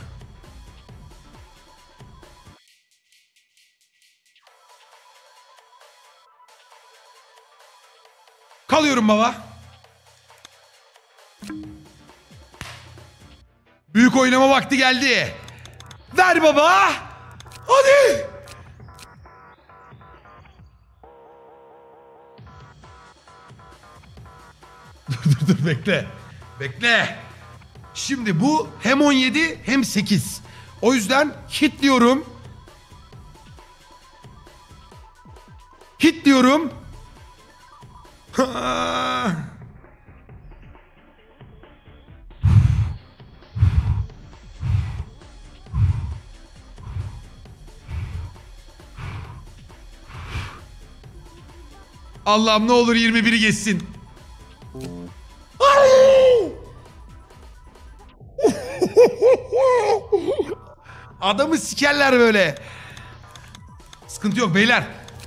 Kalıyorum baba. Büyük oynama vakti geldi. Ver baba. Hadi. Dur bekle. Bekle. Şimdi bu hem 17 hem 8. O yüzden hit diyorum. Hit diyorum. Allah'ım ne olur 21'i geçsin. Adamı sikerler böyle. Sıkıntı yok beyler.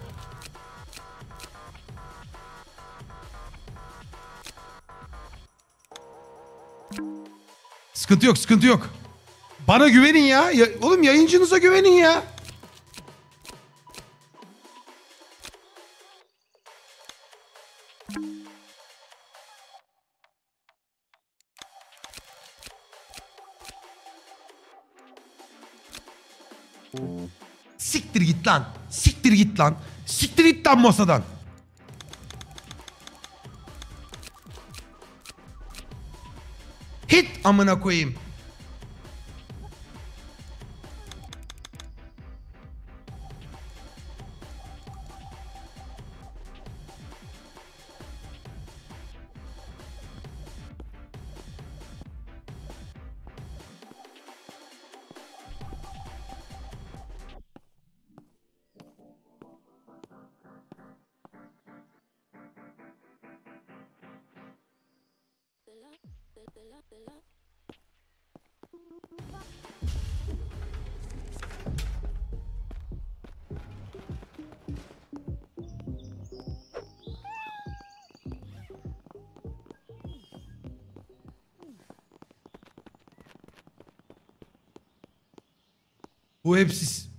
Sıkıntı yok, sıkıntı yok. Bana güvenin ya. Oğlum yayıncınıza güvenin ya. Siktir git lan. Siktir git lan. Siktir git lan masadan. Hit amına koyayım. Bu hepsi...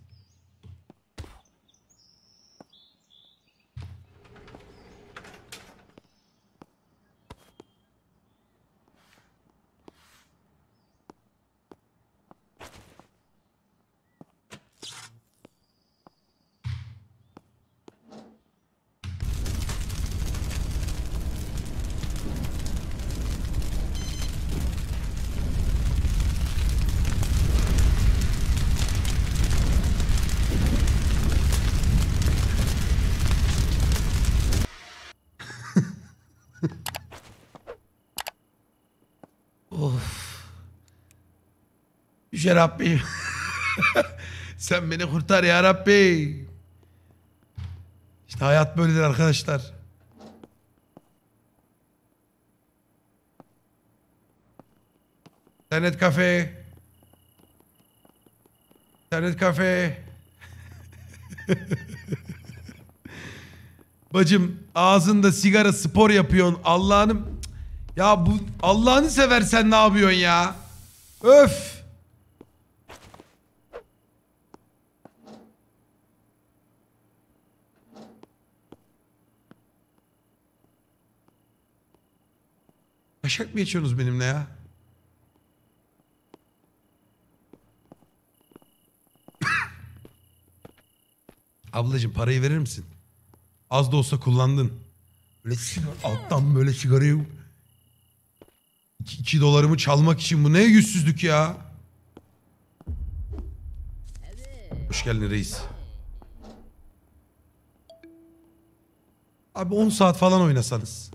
Of. Yüce Rabbim. Sen beni kurtar ya Rabbi. İşte hayat böyledir arkadaşlar. İnternet kafe. İnternet kafe. Bacım ağzında sigara spor yapıyorsun. Allah'ım. Ya bu Allah'ını seversen ne yapıyorsun ya? Öf. Taşak mı geçiyorsunuz benimle ya? Ablacığım parayı verir misin? Az da olsa kullandın. Böyle alttan böyle sigarayı... 2 dolarımı çalmak için bu ne yüzsüzlük ya? Hoş geldin reis. Abi 10 saat falan oynasanız.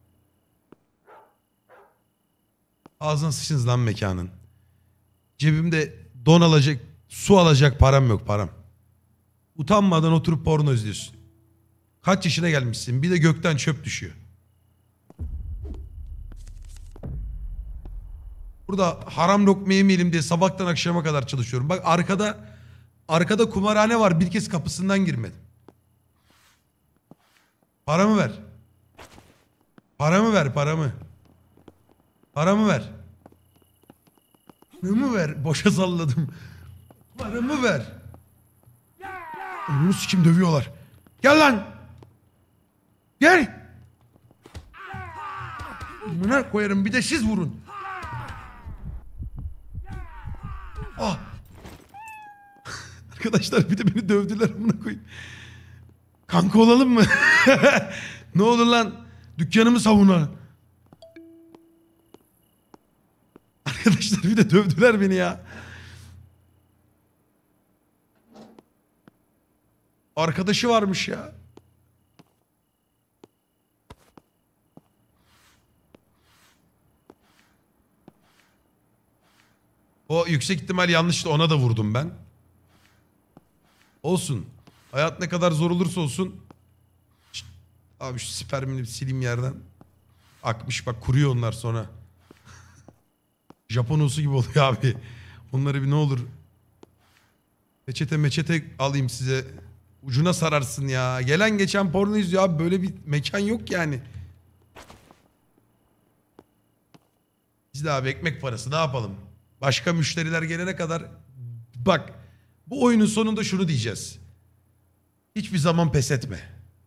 Ağzına sıçınız lan mekanın. Cebimde don alacak, su alacak param yok param. Utanmadan oturup porno izliyorsun. Kaç yaşına gelmişsin? Bir de gökten çöp düşüyor. Burada haram lokma yemeyelim diye sabahtan akşama kadar çalışıyorum. Bak arkada kumarhane var. Bir kez kapısından girmedim. Paramı ver. Paramı ver paramı. Paramı ver. Paramı ver. Boşa salladım. Paramı ver. Onu sikim dövüyorlar. Gel lan. Gel. Buna koyarım bir de siz vurun. Ah. Arkadaşlar bir de beni dövdüler amına koyayım. Kanka olalım mı? Ne olur lan? Dükkanımı savuna. Arkadaşlar bir de dövdüler beni ya. Arkadaşı varmış ya. O yüksek ihtimal yanlıştı, ona da vurdum ben. Olsun. Hayat ne kadar zor olursa olsun. Şişt. Abi şu spermini sileyim yerden. Akmış bak, kuruyor onlar sonra. Japon olsu gibi oluyor abi. Onları bir ne olur. Peçete meçete alayım size. Ucuna sararsın ya. Gelen geçen porno izliyor abi. Böyle bir mekan yok yani. Biz de abi ekmek parası ne yapalım? Başka müşteriler gelene kadar bak, bu oyunun sonunda şunu diyeceğiz. Hiçbir zaman pes etme.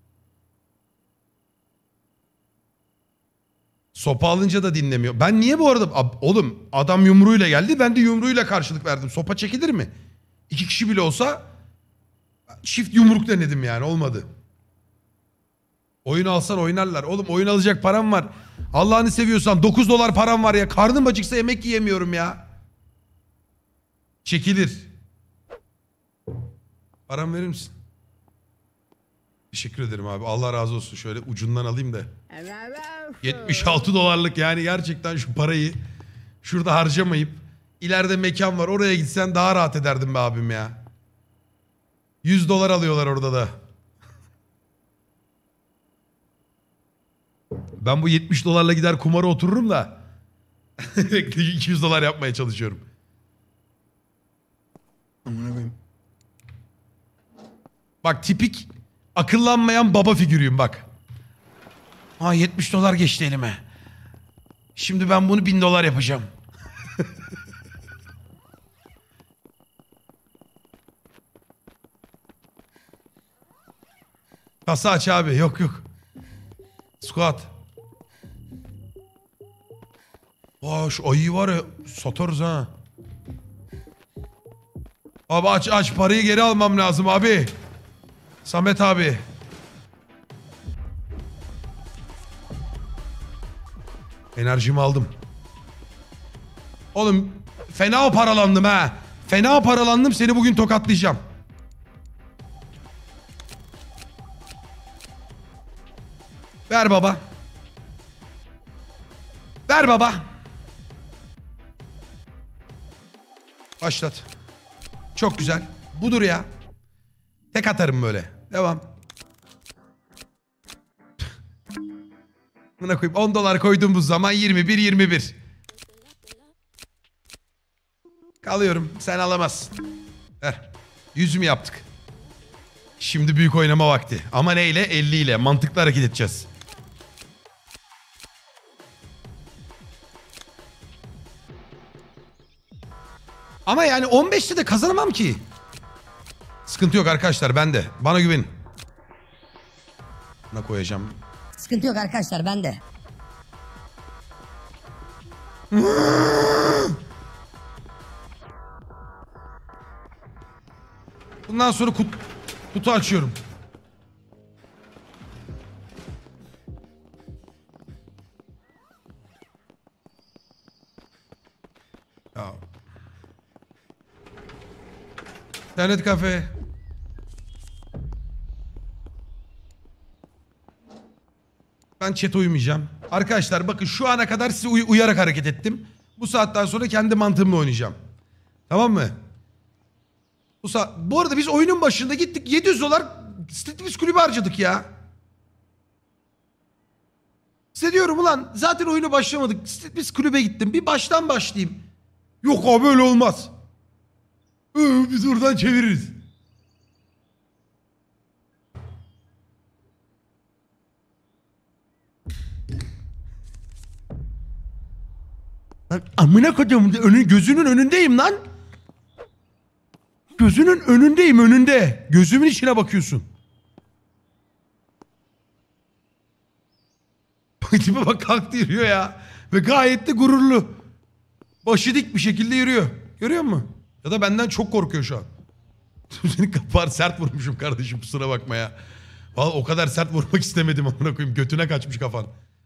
Sopa alınca da dinlemiyor. Ben niye bu arada oğlum, adam yumruğuyla geldi, ben de yumruğuyla karşılık verdim. Sopa çekilir mi? 2 kişi bile olsa çift yumruk denedim yani, olmadı. Oyun alsan oynarlar. Oğlum oyun alacak param var. Allah'ını seviyorsan 9 dolar param var ya. Karnım acıksa yemek yiyemiyorum ya. Çekilir. Param verir misin? Teşekkür ederim abi. Allah razı olsun. Şöyle ucundan alayım da. 76 dolarlık yani, gerçekten şu parayı şurada harcamayıp ileride mekan var oraya gitsen daha rahat ederdim be abim ya. 100 dolar alıyorlar orada da. Ben bu 70 dolarla gider kumara otururum da $200 yapmaya çalışıyorum. Bak tipik akıllanmayan baba figürüyüm bak. Ha $70 geçti elime. Şimdi ben bunu $1000 yapacağım. Kasa aç abi. Yok yok. Squat. Aa şu ayıyı var ya satarız ha. Abi aç parayı geri almam lazım abi. Samet abi. Enerjimi aldım. Oğlum fena paralandım ha. Fena paralandım, seni bugün tokatlayacağım. Ver baba. Ver baba. Başlat. Çok güzel. Budur ya. Tek atarım böyle. Devam. Buna koyup $10 koyduğumuz zaman 21. Kalıyorum. Sen alamazsın. Ver. 100 mü yaptık? Şimdi büyük oynama vakti. Ama neyle? 50 ile. Mantıklı hareket edeceğiz. Ama yani 15'te de kazanamam ki. Sıkıntı yok arkadaşlar, bende. Bana güvenin. Buna koyacağım. Sıkıntı yok arkadaşlar, ben de. Bundan sonra kutu açıyorum. Ya. İnternet kafe. Ben chat'e uymayacağım. Arkadaşlar bakın şu ana kadar size uyarak hareket ettim. Bu saatten sonra kendi mantığımla oynayacağım. Tamam mı? Bu arada biz oyunun başında gittik $700 Streetbiz kulübü harcadık ya. Size diyorum ulan zaten oyunu başlamadık. Streetbiz kulübe gittim. Bir baştan başlayayım. Yok abi öyle olmaz. Biz oradan çeviririz. Lan amına koyduğum gözünün önündeyim lan. Gözünün önündeyim, önünde. Gözümün içine bakıyorsun. Tipe bak, kalktı yürüyor ya. Ve gayet de gururlu. Başı dik bir şekilde yürüyor. Görüyor musun? Ya da benden çok korkuyor şu an. Senin kapağını sert vurmuşum kardeşim, kusura bakma ya. Vallahi o kadar sert vurmak istemedim amına koyayım. Götüne kaçmış kafan.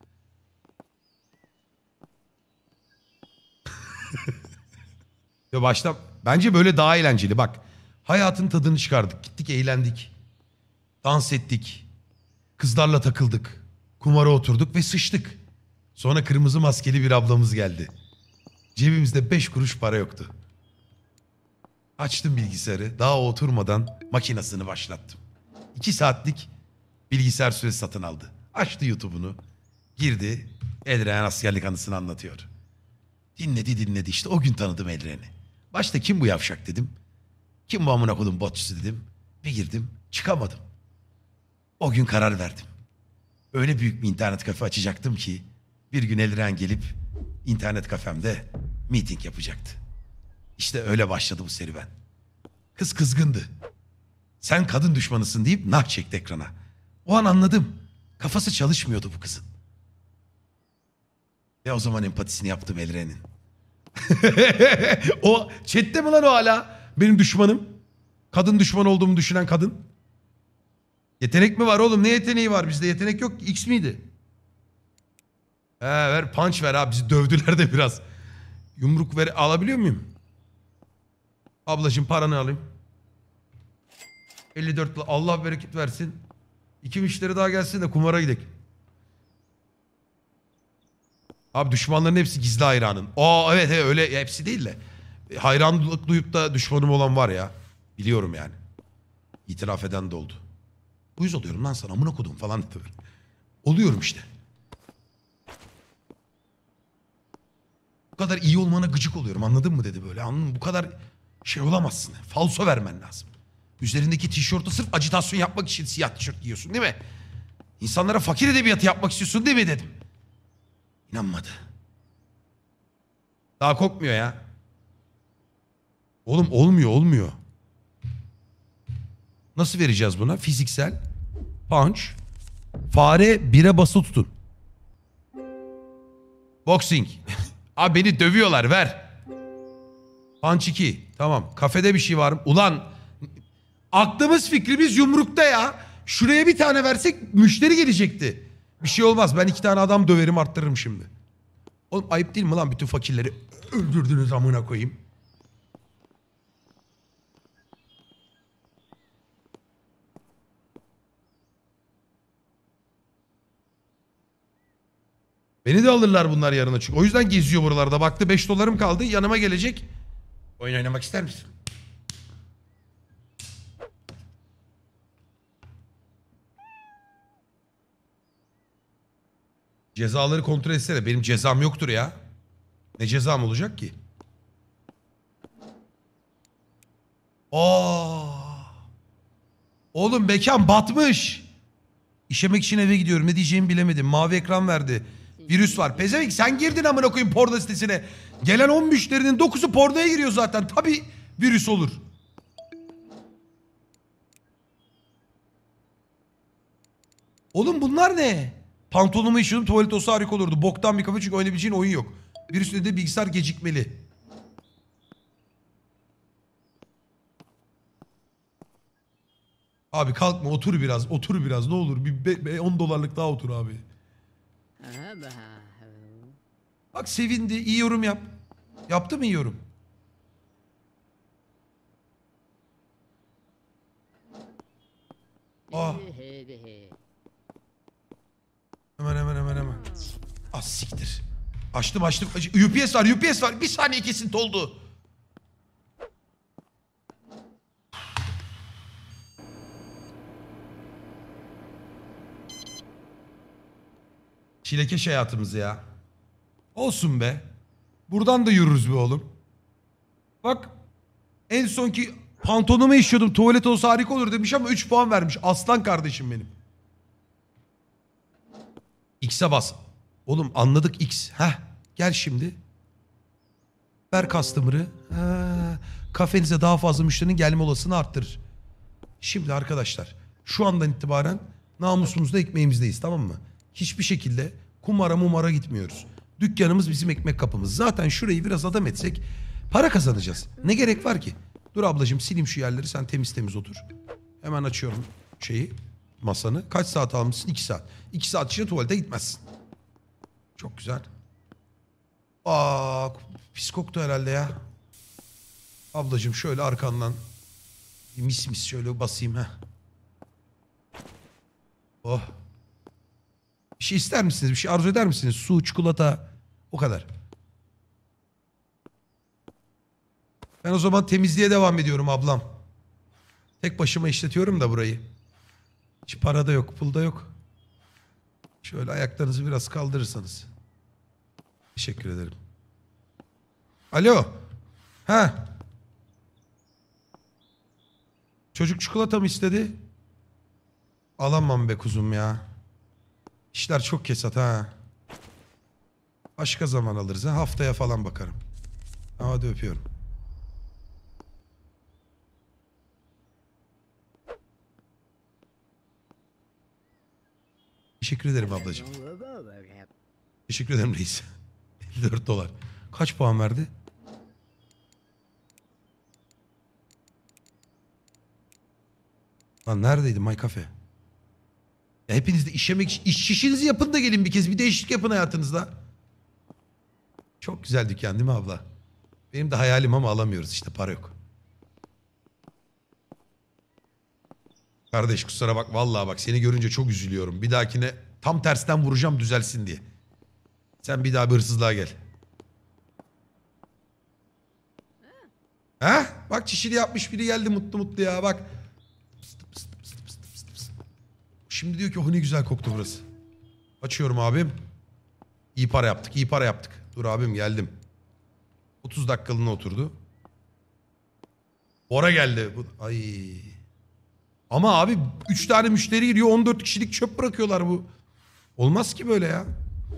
Ya başta bence böyle daha eğlenceli bak. Hayatın tadını çıkardık. Gittik eğlendik. Dans ettik. Kızlarla takıldık. Kumara oturduk ve sıçtık. Sonra kırmızı maskeli bir ablamız geldi. Cebimizde 5 kuruş para yoktu. Açtım bilgisayarı. Daha oturmadan makinasını başlattım. 2 saatlik bilgisayar süresi satın aldı. Açtı YouTube'unu. Girdi. Edren askerlik anısını anlatıyor. Dinledi işte. O gün tanıdım Edren'i. Başta kim bu yavşak dedim. Kim bu amına kodum botçusu dedim. Bir girdim çıkamadım. O gün karar verdim. Öyle büyük bir internet kafe açacaktım ki bir gün Edren gelip internet kafemde meeting yapacaktı. İşte öyle başladı bu serüven. Kız kızgındı. Sen kadın düşmanısın deyip nah çekti ekrana. O an anladım. Kafası çalışmıyordu bu kızın. Ve o zaman empatisini yaptım Elren'in. O chatte mi lan o hala? Benim düşmanım. Kadın düşman olduğumu düşünen kadın. Yetenek mi var oğlum? Ne yeteneği var? Bizde yetenek yok. X miydi? Ver punch ver abi. Bizi dövdüler de biraz. Yumruk ver, alabiliyor muyum? Ablacığım paranı alayım. 54 Allah bereket versin. 2 müşteri daha gelsin de kumara gidelim. Abi düşmanların hepsi gizli hayranın. Evet öyle hepsi değil de. Hayranlık duyup da düşmanım olan var ya. Biliyorum yani. İtiraf eden de oldu. Uyuz oluyorum lan sana amına kodum falan dedi. Oluyorum işte. Bu kadar iyi olmana gıcık oluyorum, anladın mı dedi böyle. Anladın mı? Bu kadar şey olamazsın. Falso vermen lazım. Üzerindeki tişörtü sırf acitasyon yapmak için siyah tişört giyiyorsun değil mi? İnsanlara fakir edebiyatı yapmak istiyorsun değil mi dedim. İnanmadı. Daha kokmuyor ya. Oğlum olmuyor. Nasıl vereceğiz buna? Fiziksel. Punch. Fare bire basılı tutun. Boxing. Abi beni dövüyorlar, ver. Punch 2. Tamam. Kafede bir şey var mı? Ulan aklımız fikrimiz yumrukta ya. Şuraya bir tane versek müşteri gelecekti. Bir şey olmaz. Ben 2 tane adam döverim, arttırırım şimdi. Oğlum ayıp değil mi lan, bütün fakirleri öldürdünüz amına koyayım. Beni de alırlar bunlar yarına çünkü. O yüzden geziyor buralarda. Baktı 5 dolarım kaldı, yanıma gelecek. Oyun oynamak ister misin? Cezaları kontrol etsene. Benim cezam yoktur ya. Ne cezam olacak ki? Oğlum mekan batmış. İşemek için eve gidiyorum. Ne diyeceğimi bilemedim. Mavi ekran verdi. Virüs var. Pezevenk sen girdin amına koyayım porno sitesine. Gelen 10 müşterinin 9'u pornoya giriyor zaten. Tabii virüs olur. Oğlum bunlar ne? Pantolonumu işiyordum, tuvalet olsa harika olurdu. Boktan bir kafa çünkü oynayabileceğin oyun yok. Virüsle de bilgisayar gecikmeli. Abi kalkma, otur biraz ne olur. Bir 10 dolarlık daha otur abi. Bak sevindi, iyi yorum yap. Yaptı mı iyi yorum? Ah. Hemen. Ah siktir. Açtım. UPS var. Bir saniye kesinti oldu. Çilekeş hayatımız ya. Olsun be. Buradan da yürürüz be oğlum. Bak en sonki pantolonumu işiyordum. Tuvalet olsa harika olur demiş ama 3 puan vermiş. Aslan kardeşim benim. X'e bas. Oğlum anladık X. Heh gel şimdi. Ver customer'ı. Kafenize daha fazla müşterinin gelme olasılığını arttırır. Şimdi arkadaşlar şu andan itibaren namusumuzda ekmeğimizdeyiz, tamam mı? Hiçbir şekilde kumara gitmiyoruz. Dükkanımız bizim ekmek kapımız. Zaten şurayı biraz adam etsek para kazanacağız. Ne gerek var ki? Dur ablacığım sileyim şu yerleri, sen temiz otur. Hemen açıyorum masanı. Kaç saat almışsın? 2 saat. 2 saat içinde tuvalete gitmezsin. Çok güzel. Pis koktu herhalde ya. Ablacığım şöyle arkandan mis şöyle basayım ha. Oh. Bir şey ister misiniz? Bir şey arzu eder misiniz? Su, çikolata, o kadar. Ben o zaman temizliğe devam ediyorum ablam. Tek başıma işletiyorum da burayı. Hiç para da yok, pul da yok. Şöyle ayaklarınızı biraz kaldırırsanız. Teşekkür ederim. Alo. Ha. Çocuk çikolata mı istedi? Alamam be kuzum ya. İşler çok kesat ha. Başka zaman alırız ha. Haftaya falan bakarım. Hadi öpüyorum. Teşekkür ederim ablacığım. Teşekkür ederim reis. 54 dolar. Kaç puan verdi? Lan neredeydi My Cafe? Ya hepiniz de işinizi yapın da gelin bir kez. Bir değişiklik yapın hayatınızda. Çok güzel dükkan değil mi abla? Benim de hayalim ama alamıyoruz işte, para yok. Kardeş kusura bak, vallahi bak seni görünce çok üzülüyorum. Bir dahakine tam tersten vuracağım düzelsin diye. Sen bir daha bir hırsızlığa gel. Ha? Bak çişini yapmış biri geldi mutlu ya bak. Şimdi diyor ki oh ne güzel koktu burası. Açıyorum abim. İyi para yaptık. Dur abim geldim. 30 dakikalığına oturdu. Bora geldi. Ay. Ama abi 3 tane müşteri giriyor, 14 kişilik çöp bırakıyorlar bu. Olmaz ki böyle ya.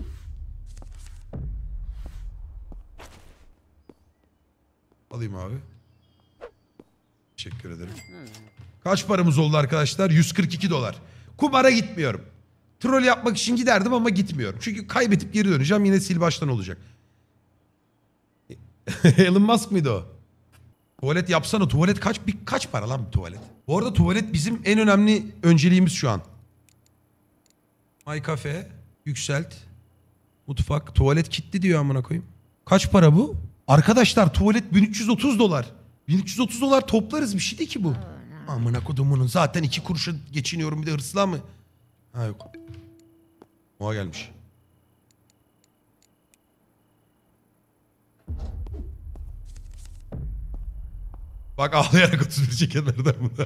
Alayım abi. Teşekkür ederim. Kaç paramız oldu arkadaşlar? 142 dolar. Kumara gitmiyorum. Troll yapmak için giderdim ama gitmiyorum. Çünkü kaybedip geri döneceğim, yine sil baştan olacak. Elon Musk mıydı o? Tuvalet yapsana. Tuvalet kaç para lan bir tuvalet? Bu arada tuvalet bizim en önemli önceliğimiz şu an. Ay kafe, yükselt. Mutfak, tuvalet kilitli diyor amına koyayım. Kaç para bu? Arkadaşlar tuvalet 1330 dolar. 1330 dolar toplarız, bir şey değil ki bu. Amına kodumunun, zaten 2 kuruşa geçiniyorum, bir de hırsla mı? Ha yok. Oha gelmiş. Bak ağlayarak 31 çekenlerden bunu.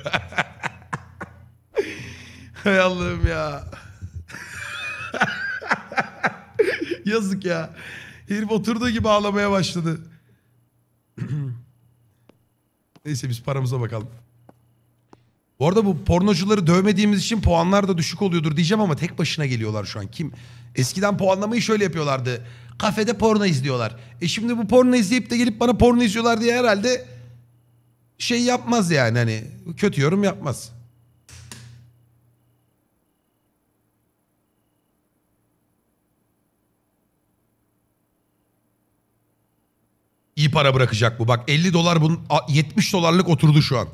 Hay Allah'ım ya. Yazık ya. Herif oturduğu gibi ağlamaya başladı. Neyse biz paramıza bakalım. Bu arada bu pornocuları dövmediğimiz için puanlar da düşük oluyordur diyeceğim ama tek başına geliyorlar şu an. Kim? Eskiden puanlamayı şöyle yapıyorlardı. Kafede porno izliyorlar. Şimdi bu porno izleyip de gelip bana porno izliyorlar diye herhalde şey yapmaz yani, hani kötü yorum yapmaz. İyi para bırakacak bu. Bak 50 dolar bunun 70 dolarlık oturdu şu an.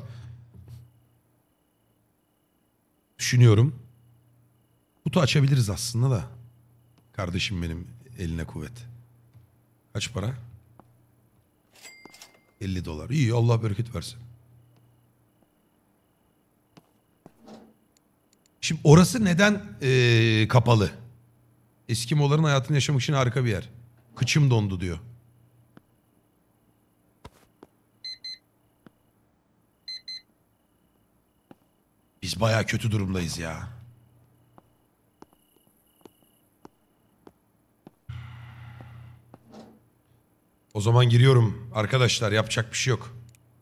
Düşünüyorum. Kutu açabiliriz aslında da. Kardeşim benim, eline kuvvet. Kaç para? 50 dolar. İyi, Allah bereket versin. Şimdi orası neden kapalı? Eskimoların hayatını yaşamak için harika bir yer. Kıçım dondu diyor. Biz bayağı kötü durumdayız ya. O zaman giriyorum. Arkadaşlar yapacak bir şey yok.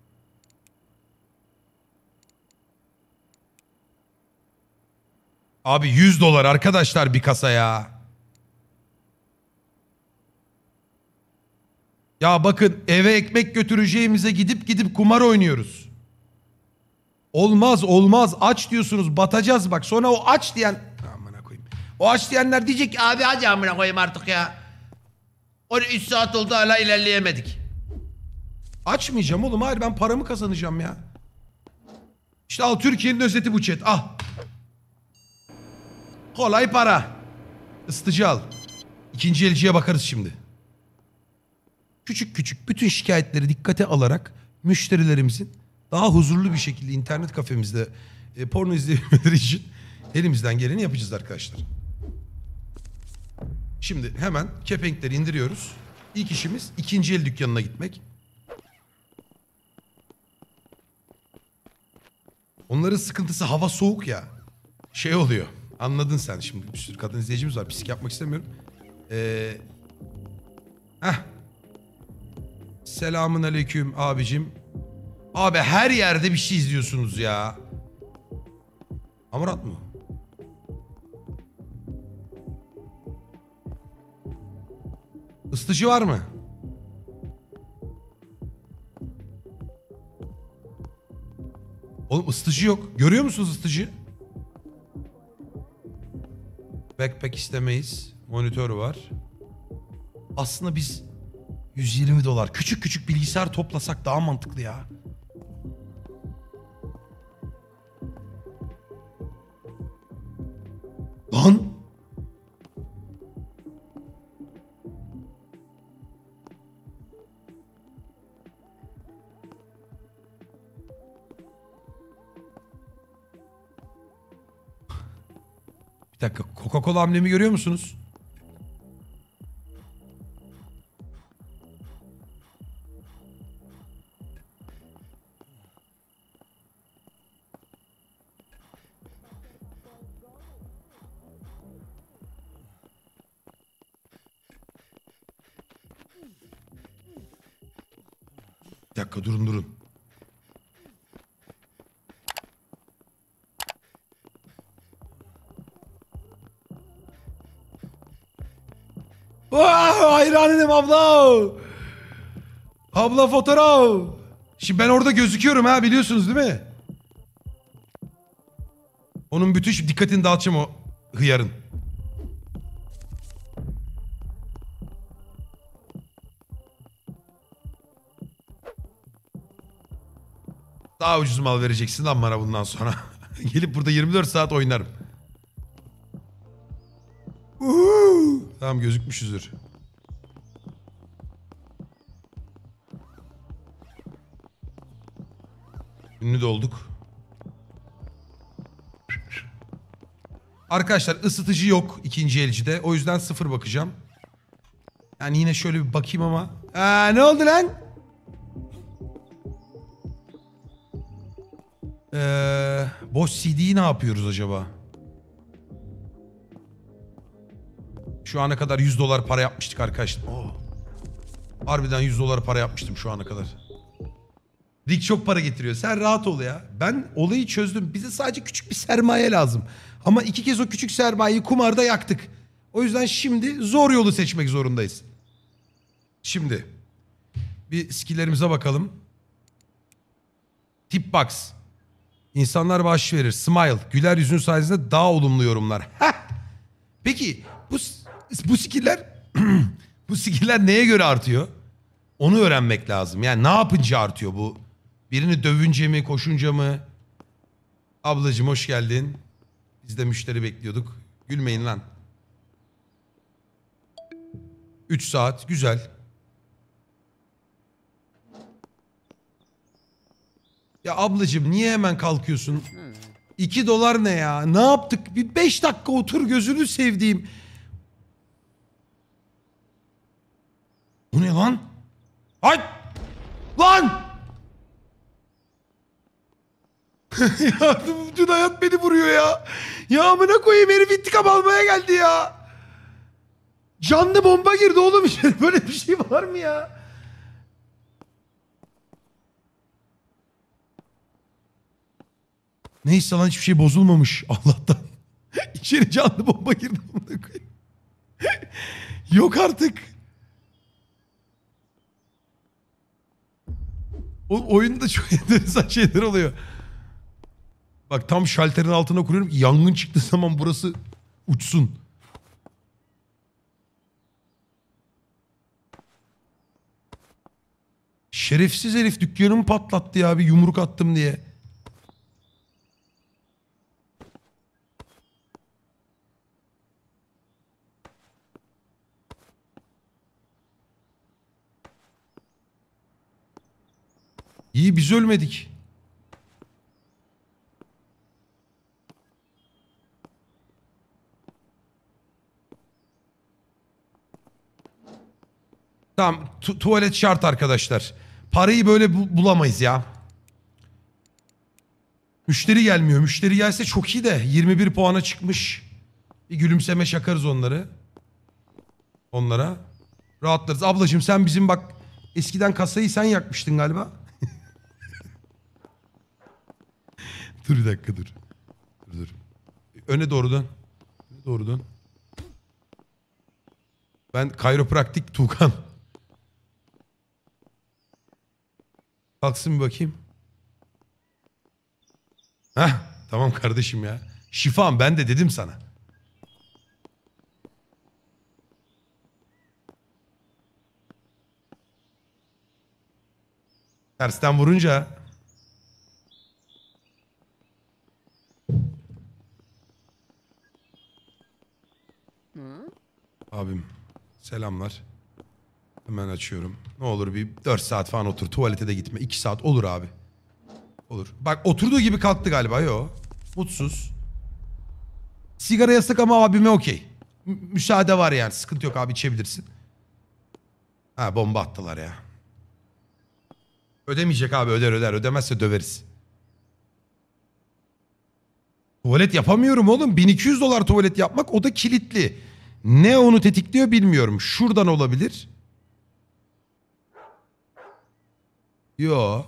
Abi 100 dolar arkadaşlar bir kasa ya. Ya bakın, eve ekmek götüreceğimize gidip kumar oynuyoruz. Olmaz olmaz, aç diyorsunuz, batacağız bak. Sonra o aç diyen, amına koyayım. O aç diyenler diyecek ki abi hadi amına koyayım artık ya. 13 saat oldu hala ilerleyemedik. Açmayacağım oğlum, hayır, ben paramı kazanacağım ya. İşte al, Türkiye'nin özeti bu chat, al. Kolay para. Isıtıcı al. İkinci elciye bakarız şimdi. Küçük küçük bütün şikayetleri dikkate alarak müşterilerimizin daha huzurlu bir şekilde internet kafemizde porno izleyebilmeleri için elimizden geleni yapacağız arkadaşlar. Şimdi hemen kepenkleri indiriyoruz. İlk işimiz ikinci el dükkanına gitmek. Onların sıkıntısı hava soğuk ya. Şey oluyor. Anladın sen şimdi. Bir sürü kadın izleyicimiz var. Pislik yapmak istemiyorum. Selamun aleyküm abicim. Abi her yerde bir şey izliyorsunuz ya. Amurat mı? Isıtıcı var mı? Oğlum ısıtıcı yok. Görüyor musunuz ısıtıcı? Backpack istemeyiz. Monitör var. Aslında biz 120 dolar küçük küçük bilgisayar toplasak daha mantıklı ya. Lan! Bir dakika, Coca-Cola amblemi görüyor musunuz? Bir dakika durun. Hayranım abla. Abla fotoğraf. Şimdi ben orada gözüküyorum ha, biliyorsunuz değil mi? Onun bütün dikkatini dağıtacağım o hıyarın. Daha ucuz mal vereceksin lan bana bundan sonra. Gelip burada 24 saat oynarım. Tamam, gözükmüşüzdür. Ünlü de olduk. Arkadaşlar ısıtıcı yok ikinci elcide. O yüzden 0 bakacağım. Yani yine şöyle bir bakayım ama. Ne oldu lan? Boş CD'yi ne yapıyoruz acaba? Şu ana kadar $100 para yapmıştık arkadaşlar. Harbiden $100 para yapmıştım şu ana kadar. Rick çok para getiriyor. Sen rahat ol ya. Ben olayı çözdüm. Bize sadece küçük bir sermaye lazım. Ama 2 kez o küçük sermayeyi kumarda yaktık. O yüzden şimdi zor yolu seçmek zorundayız. Şimdi bir skill'lerimize bakalım. Tip box. İnsanlar bağış verir. Smile. Güler yüzün sayesinde daha olumlu yorumlar. Heh. Peki bu skill'ler bu skill'ler neye göre artıyor? Onu öğrenmek lazım. Yani ne yapınca artıyor bu? Birini dövünce mi, koşunca mı? Ablacığım hoş geldin. Biz de müşteri bekliyorduk. Gülmeyin lan. 3 saat. Güzel. Ya ablacığım niye hemen kalkıyorsun? $2 ne ya? Ne yaptık? Bir 5 dakika otur gözünü sevdiğim. Bu ne lan? Ay! Lan! Ya bütün hayat beni vuruyor ya. Ya amına koyayım, herif intikam almaya geldi ya. Canlı bomba girdi oğlum içeri. Böyle bir şey var mı ya? Neyse lan, hiçbir şey bozulmamış Allah'tan. İçeri canlı bomba girdi amına koyayım. Yok artık. O oyunda çok enteresan şeyler oluyor. Bak tam şalterin altına kuruyorum ki yangın çıktığı zaman burası uçsun. Şerefsiz herif dükkanımı patlattı ya, bir yumruk attım diye. İyi biz ölmedik. Tamam, tuvalet şart arkadaşlar. Parayı böyle bulamayız ya. Müşteri gelmiyor. Müşteri gelse çok iyi de 21 puana çıkmış. Bir gülümseme şakarız onlara. Rahatlarız. Ablacığım sen bizim bak eskiden kasayı sen yakmıştın galiba. Dur bir dakika dur. Dur. Öne doğru dön. Öne doğru dön. Ben kayropraktik Tuğkan. Kalksın bir bakayım. Heh, tamam kardeşim ya. Şifam ben de dedim sana. Tersten vurunca. Abim selamlar. Hemen açıyorum. Ne olur bir 4 saat falan otur. Tuvalete de gitme. 2 saat olur abi. Olur. Bak oturduğu gibi kalktı galiba. Yo. Mutsuz. Sigara yasak ama abime okey. Müsaade var yani. Sıkıntı yok abi, içebilirsin. Ha, bomba attılar ya. Ödemeyecek abi, öder. Ödemezse döveriz. Tuvalet yapamıyorum oğlum. $1200 tuvalet yapmak, o da kilitli. Ne onu tetikliyor bilmiyorum. Şuradan olabilir. Yo.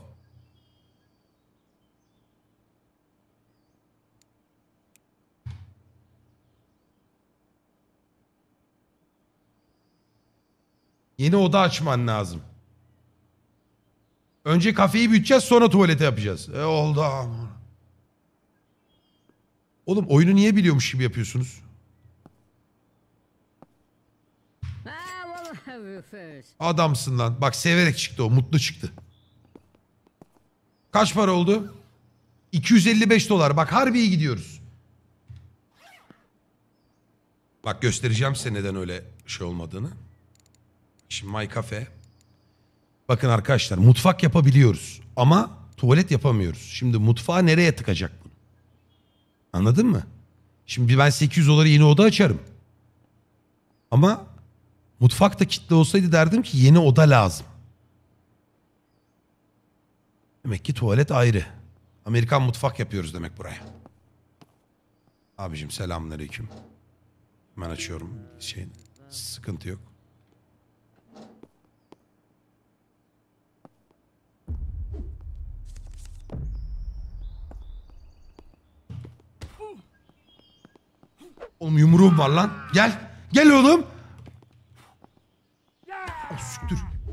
Yeni oda açman lazım. Önce kafeyi büyüteceğiz, sonra tuvalete yapacağız. Oldu ama. Oğlum oyunu niye biliyormuş gibi yapıyorsunuz? Adamsın lan. Bak severek çıktı o. Mutlu çıktı. Kaç para oldu? 255 dolar. Bak harbi iyi gidiyoruz. Bak göstereceğim size neden öyle şey olmadığını. Şimdi My Cafe. Bakın arkadaşlar mutfak yapabiliyoruz. Ama tuvalet yapamıyoruz. Şimdi mutfağı nereye tıkacak bunu? Anladın mı? Şimdi ben 800 dolara yeni oda açarım. Ama mutfak da kilitli olsaydı derdim ki yeni oda lazım. Demek ki tuvalet ayrı. Amerikan mutfak yapıyoruz demek buraya. Abicim selamünaleyküm. Hemen açıyorum. Sıkıntı yok. Oğlum yumruğum var lan. Gel. Gel oğlum. Oh, siktir.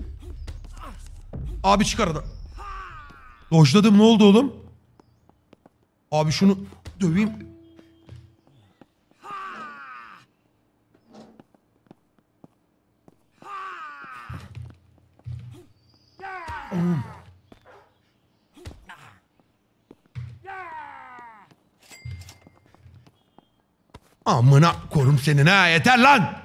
Abi çıkar adam. Dojladım, ne oldu oğlum? Abi şunu döveyim. Oğlum. Amına korum senin ha, yeter lan.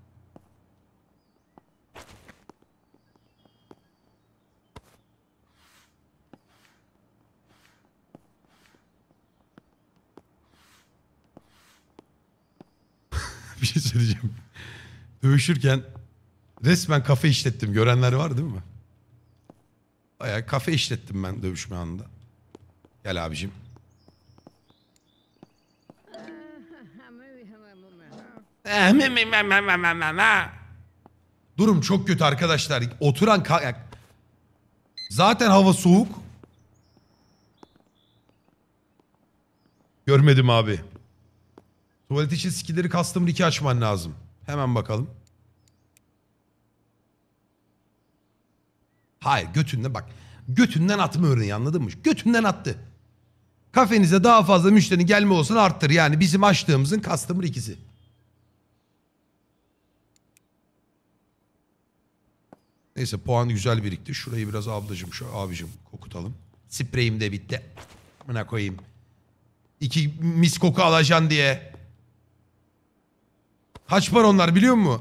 Bir şey söyleyeceğim. Dövüşürken resmen kafe işlettim. Görenler var değil mi? Bayağı kafe işlettim ben dövüşme anında. Gel abicim. Durum çok kötü arkadaşlar. Oturan zaten hava soğuk. Görmedim abi. Tuvalet için skilleri custom 2 açman lazım. Hemen bakalım. Hayır götünden bak. Götünden atma örneği, anladın mı? Götünden attı. Kafenize daha fazla müşterinin gelme olsun arttır. Yani bizim açtığımızın customer 2'si. Neyse puan güzel birikti. Şurayı biraz ablacığım şu abicim kokutalım. Spreyim de bitti. Amına koyayım. 2 mis koku alacaksın diye. Kaç para onlar biliyor musun?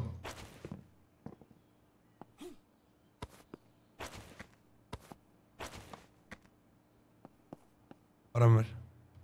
Param ver.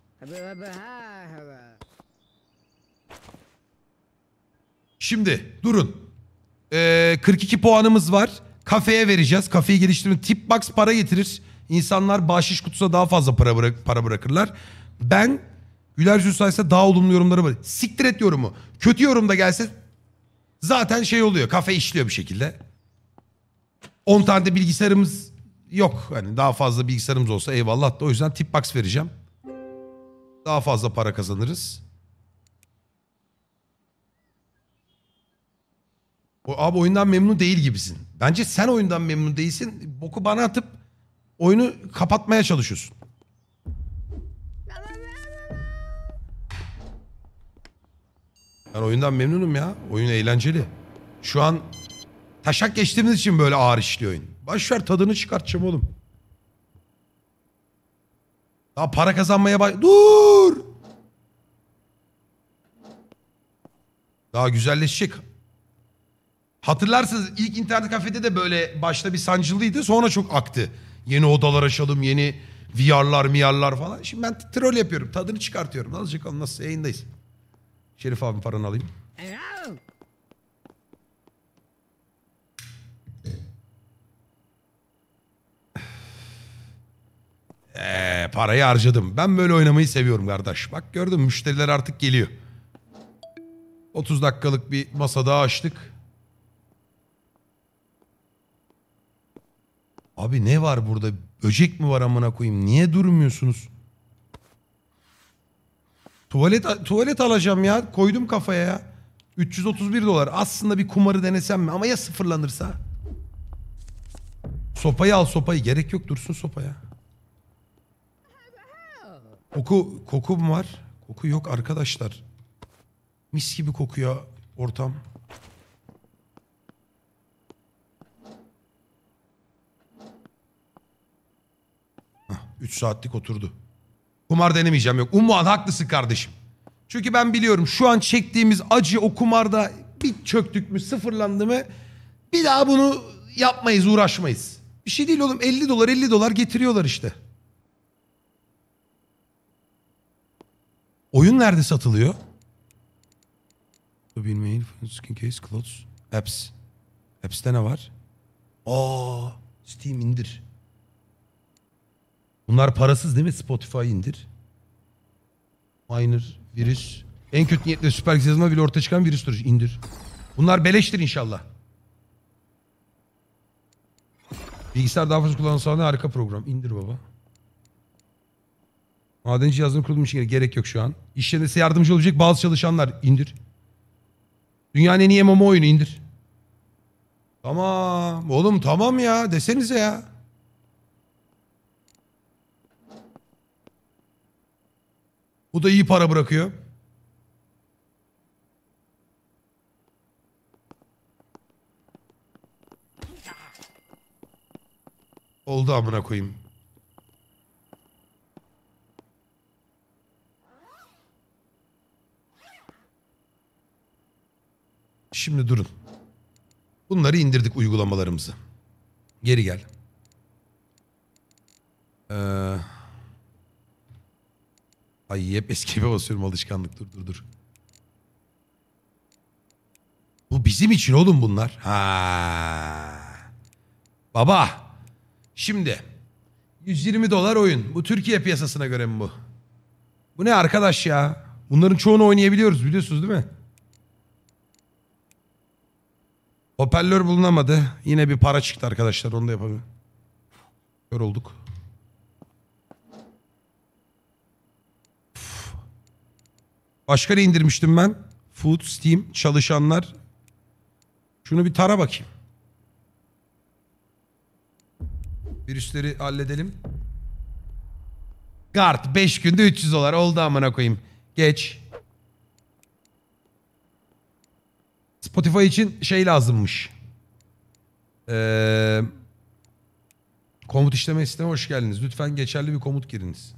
Şimdi durun. 42 puanımız var. Kafeye vereceğiz. Kafeyi geliştirme. Tipbox para getirir. İnsanlar bahşiş kutusuna daha fazla para bırakırlar. Ben güler yüzü sayesinde daha olumlu yorumları var. Siktir et yorumu. Kötü yorum da gelse zaten şey oluyor. Kafe işliyor bir şekilde. 10 tane de bilgisayarımız yok. Hani daha fazla bilgisayarımız olsa eyvallah da o yüzden Tipbox vereceğim. Daha fazla para kazanırız. Abi oyundan memnun değil gibisin. Bence sen oyundan memnun değilsin. Boku bana atıp oyunu kapatmaya çalışıyorsun. Ben oyundan memnunum ya. Oyun eğlenceli. Şu an taşak geçtiğimiz için böyle ağır işliyor oyun. Başver tadını çıkartacağım oğlum. Daha para kazanmaya Dur! Daha güzelleşecek. Hatırlarsınız ilk internet kafede de böyle başta bir sancılıydı. Sonra çok aktı. Yeni odalar açalım, yeni VR'lar, MR'lar falan. Şimdi ben troll yapıyorum. Tadını çıkartıyorum. Azıcık onu nasıl yayındayız. Şerif abim paranı alayım. Parayı harcadım. Ben böyle oynamayı seviyorum kardeş. Bak gördün mü müşteriler artık geliyor. 30 dakikalık bir masa daha açtık. Abi ne var burada? Böcek mi var amına koyayım? Niye durmuyorsunuz? Tuvalet alacağım ya. Koydum kafaya ya. 331 dolar. Aslında bir kumarı denesem mi? Ama ya sıfırlanırsa? Sopayı al sopayı. Gerek yok dursun sopaya. Koku mu var? Koku yok arkadaşlar. Mis gibi kokuyor ortam. 3 saatlik oturdu. Kumar denemeyeceğim yok. Umman haklısın kardeşim. Çünkü ben biliyorum şu an çektiğimiz acı o kumarda bir çöktük mü sıfırlandı mı bir daha bunu yapmayız uğraşmayız. Bir şey değil oğlum 50 dolar 50 dolar getiriyorlar işte. Oyun nerede satılıyor? Skin case, clothes, apps. Apps'te ne var? Steam indir. Bunlar parasız değil mi? Spotify indir. Miner, virüs. En kötü niyetle süper yazılma bile ortaya çıkan virüstür. İndir. Bunlar beleştir inşallah. Bilgisayar daha fazla kullanılsa ne harika program. İndir baba. Madenci cihazını kurulum için gerek yok şu an. İş yerinde size yardımcı olacak bazı çalışanlar. İndir. Dünyanın en iyi MMO oyunu indir. Tamam. Oğlum tamam ya. Desenize ya. Bu da iyi para bırakıyor. Oldu amına koyayım. Şimdi durun. Bunları indirdik uygulamalarımızı. Geri gel. Ay hep escape'e basıyorum alışkanlık. Dur. Bu bizim için oğlum bunlar. Ha. Baba. Şimdi 120 dolar oyun. Bu Türkiye piyasasına göre mi bu? Bu ne arkadaş ya? Bunların çoğunu oynayabiliyoruz biliyorsunuz değil mi? Hoparlör bulunamadı. Yine bir para çıktı arkadaşlar. Onu da yapalım. Kör olduk. Başka ne indirmiştim ben? Food, Steam, çalışanlar. Şunu bir tara bakayım. Virüsleri halledelim. Guard 5 günde 300 dolar oldu amına koyayım. Geç. Spotify için şey lazımmış. Komut işleme sistemi hoş geldiniz. Lütfen geçerli bir komut giriniz.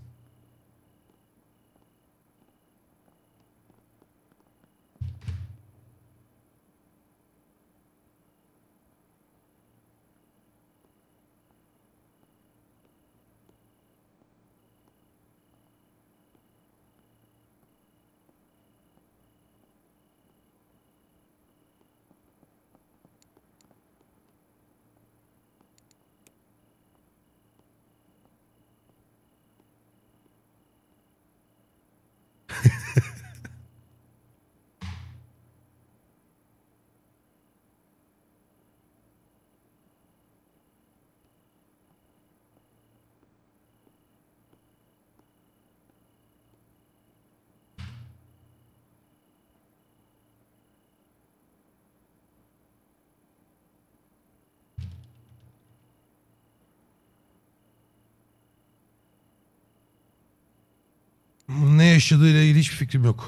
Ne yaşadığıyla ilgili hiçbir fikrim yok.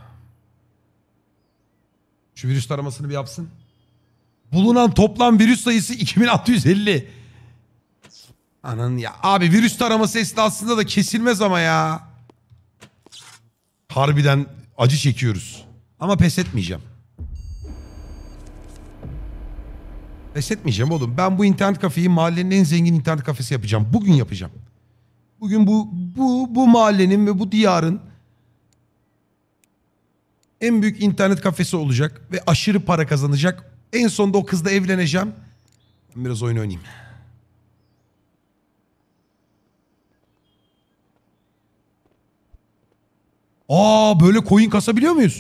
Şu virüs taramasını bir yapsın. Bulunan toplam virüs sayısı 2650. Anan ya. Abi virüs taraması esnasında da kesilmez ama ya. Harbiden acı çekiyoruz. Ama pes etmeyeceğim. Pes etmeyeceğim oğlum. Ben bu internet kafeyi mahallenin en zengin internet kafesi yapacağım. Bugün yapacağım. Bugün bu mahallenin ve bu diyarın en büyük internet kafesi olacak ve aşırı para kazanacak. En sonunda o kızla evleneceğim. Ben biraz oyun oynayayım. Böyle coin kasabiliyor muyuz?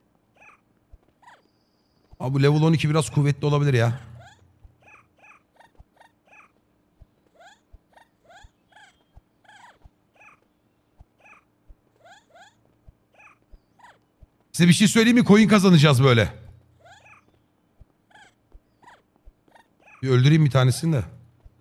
Bu level 12 biraz kuvvetli olabilir ya. Size bir şey söyleyeyim mi? Coin kazanacağız böyle. Bir öldüreyim bir tanesini de.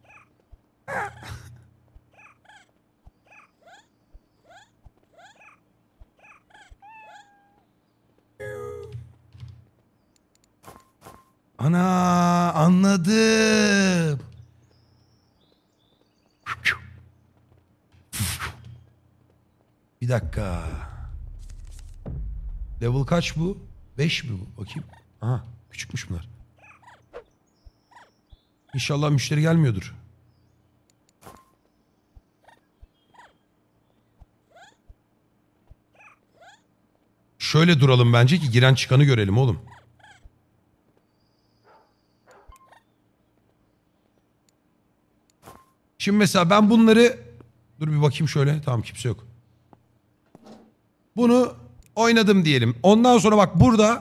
Ana anladım. Bir dakika. Level kaç bu? 5 mi bu? Bakayım. Aha küçükmüş bunlar. İnşallah müşteri gelmiyordur. Şöyle duralım bence ki giren çıkanı görelim oğlum. Şimdi mesela ben bunları... Dur bir bakayım şöyle. Tamam kimse yok. Bunu oynadım diyelim. Ondan sonra bak burada...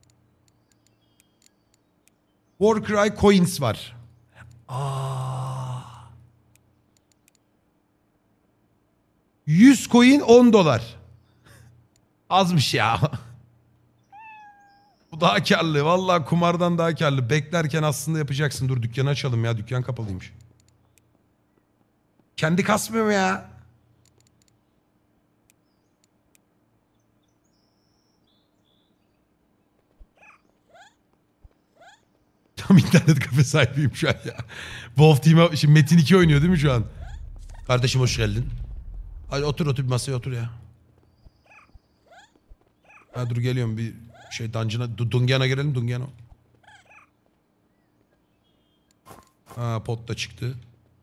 Warcry Coins var. Aa. 100 coin 10 dolar. Azmış ya. Bu daha karlı. Vallahi kumardan daha karlı. Beklerken aslında yapacaksın. Dur dükkanı açalım ya. Dükkan kapalıymış. Kendi kasmıyor mu ya? Tam internet kafe sahibiyim şu an ya. Wolf Team'e şimdi Metin 2 oynuyor değil mi şu an? Kardeşim hoş geldin. Hadi otur bir masaya otur ya. Ha dur geliyorum bir şey Dungeon'a girelim Dungeon'a. Ha pot da çıktı.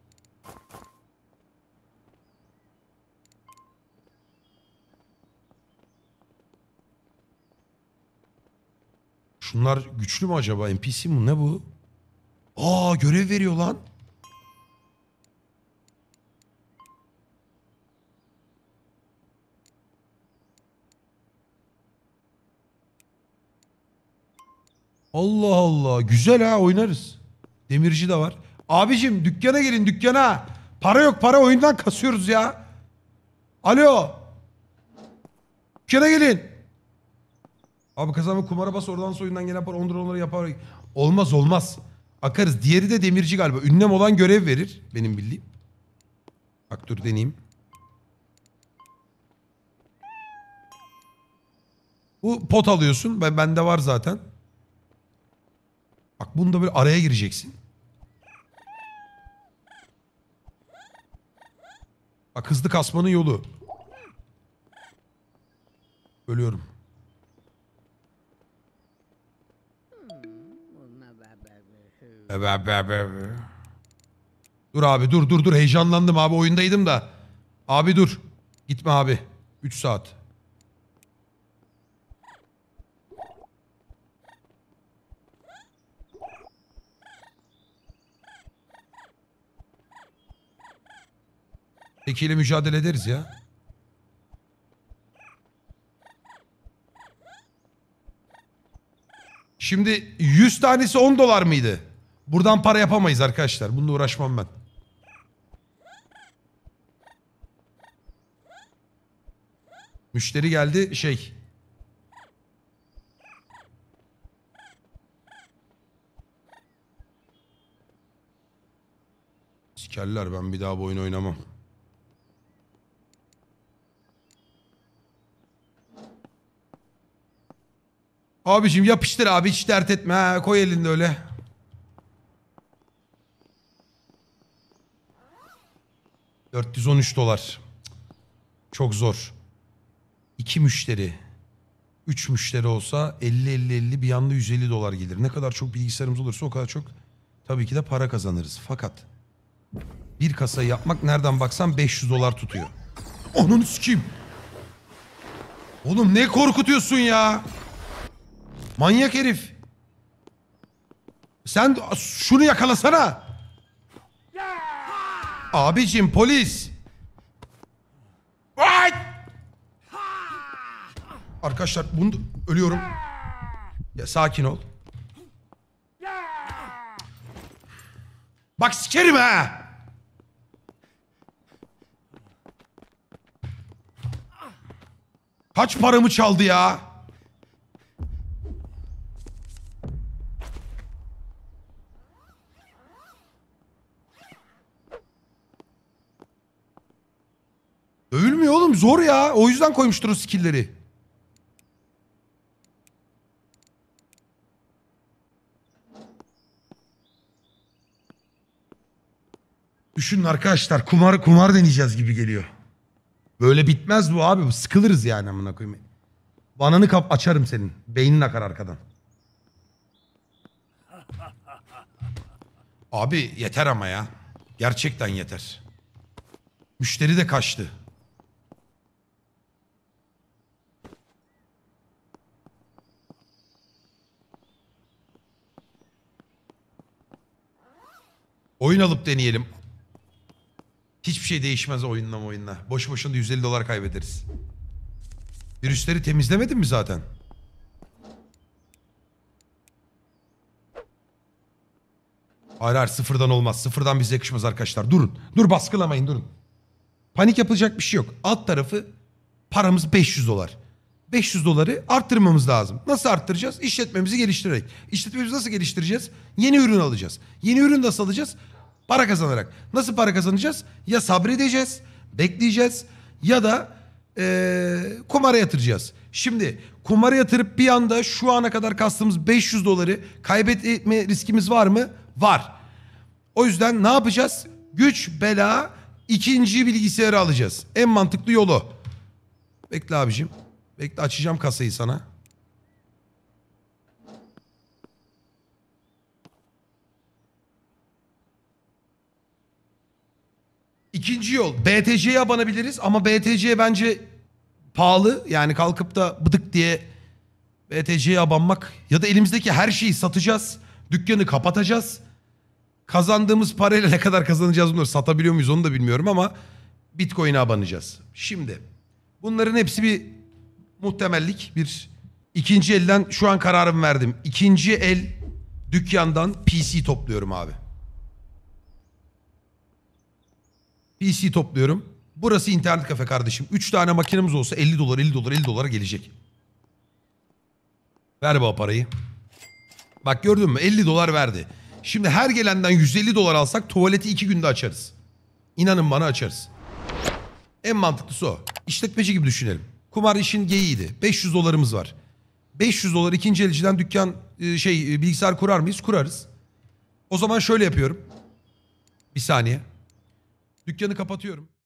Şunlar güçlü mü acaba? NPC mi? Ne bu? Aa görev veriyor lan. Allah Allah. Güzel ha oynarız. Demirci de var. Abicim dükkana gelin dükkana. Para yok para oyundan kasıyoruz ya. Alo. Dükkana gelin. Abi kazanma kumara bas oradan soyundan gelen para 10 lira onları yapar. Olmaz olmaz. Akarız. Diğeri de demirci galiba. Ünlem olan görev verir. Benim bildiğim. Bak dur deneyeyim. Bu pot alıyorsun. Bende var zaten. Bak bunda böyle araya gireceksin. Bak hızlı kasmanın yolu. Ölüyorum. Dur abi dur heyecanlandım abi oyundaydım da. Abi dur. Gitme abi. 3 saat. Tekiyle mücadele ederiz ya. Şimdi 100 tanesi 10 dolar mıydı? Buradan para yapamayız arkadaşlar. Bununla uğraşmam ben. Müşteri geldi şey. Sikerler ben bir daha bu oyunu oynamam. Abicim yapıştır abi hiç dert etme. Ha, koy elinde öyle. $413. Çok zor. 2 müşteri. 3 müşteri olsa 50 bir yanda $150 gelir. Ne kadar çok bilgisayarımız olursa o kadar çok tabii ki de para kazanırız. Fakat bir kasayı yapmak nereden baksan $500 tutuyor. Onun sikeyim. Oğlum ne korkutuyorsun ya? Manyak herif. Sen şunu yakalasana. Abicim polis. Ay! Arkadaşlar bunu ölüyorum. Ya sakin ol. Bak sikerim ha. Kaç paramı çaldı ya? Olmuyor oğlum, zor ya. O yüzden koymuştur o skill'leri. Düşünün arkadaşlar, kumar deneyeceğiz gibi geliyor. Böyle bitmez bu abi. Sıkılırız yani amına koyayım. Bananı açarım senin. Beynin akar arkadan. Abi yeter ama ya. Gerçekten yeter. Müşteri de kaçtı. Oyun alıp deneyelim. Hiçbir şey değişmez oyunla. Boş boşuna da 150 dolar kaybederiz. Virüsleri temizlemedin mi zaten? Hayır sıfırdan olmaz. Sıfırdan bize yakışmaz arkadaşlar. Durun. Dur baskılamayın durun. Panik yapılacak bir şey yok. Alt tarafı paramız 500 dolar. 500 doları arttırmamız lazım. Nasıl arttıracağız? İşletmemizi geliştirerek. İşletmemizi nasıl geliştireceğiz? Yeni ürün alacağız. Yeni ürün nasıl alacağız? Para kazanarak. Nasıl para kazanacağız? Ya sabredeceğiz, bekleyeceğiz ya da kumara yatıracağız. Şimdi kumara yatırıp bir anda şu ana kadar kastığımız 500 doları kaybetme riskimiz var mı? Var. O yüzden ne yapacağız? Güç, bela, ikinci bilgisayarı alacağız. En mantıklı yolu. Bekle abicim. Bekle açacağım kasayı sana. İkinci yol. BTC'ye abanabiliriz ama BTC bence pahalı. Yani kalkıp da bıdık diye BTC'ye abanmak ya da elimizdeki her şeyi satacağız. Dükkanı kapatacağız. Kazandığımız parayla ne kadar kazanacağız bunları satabiliyor muyuz onu da bilmiyorum ama Bitcoin'e abanacağız. Şimdi bunların hepsi bir muhtemellik, bir ikinci elden şu an kararımı verdim. İkinci el dükkandan PC topluyorum abi. PC topluyorum. Burası internet kafe kardeşim. 3 tane makinemiz olsa 50 dolar 50 dolar 50 dolara gelecek. Ver bu parayı. Bak gördün mü 50 dolar verdi. Şimdi her gelenden 150 dolar alsak tuvaleti 2 günde açarız. İnanın bana açarız. En mantıklısı o. İşletmeci gibi düşünelim. Kumar işin geyiğiydi. 500 dolarımız var. 500 dolar ikinci elciden dükkan bilgisayar kurar mıyız? Kurarız. O zaman şöyle yapıyorum. Bir saniye. Dükkanı kapatıyorum.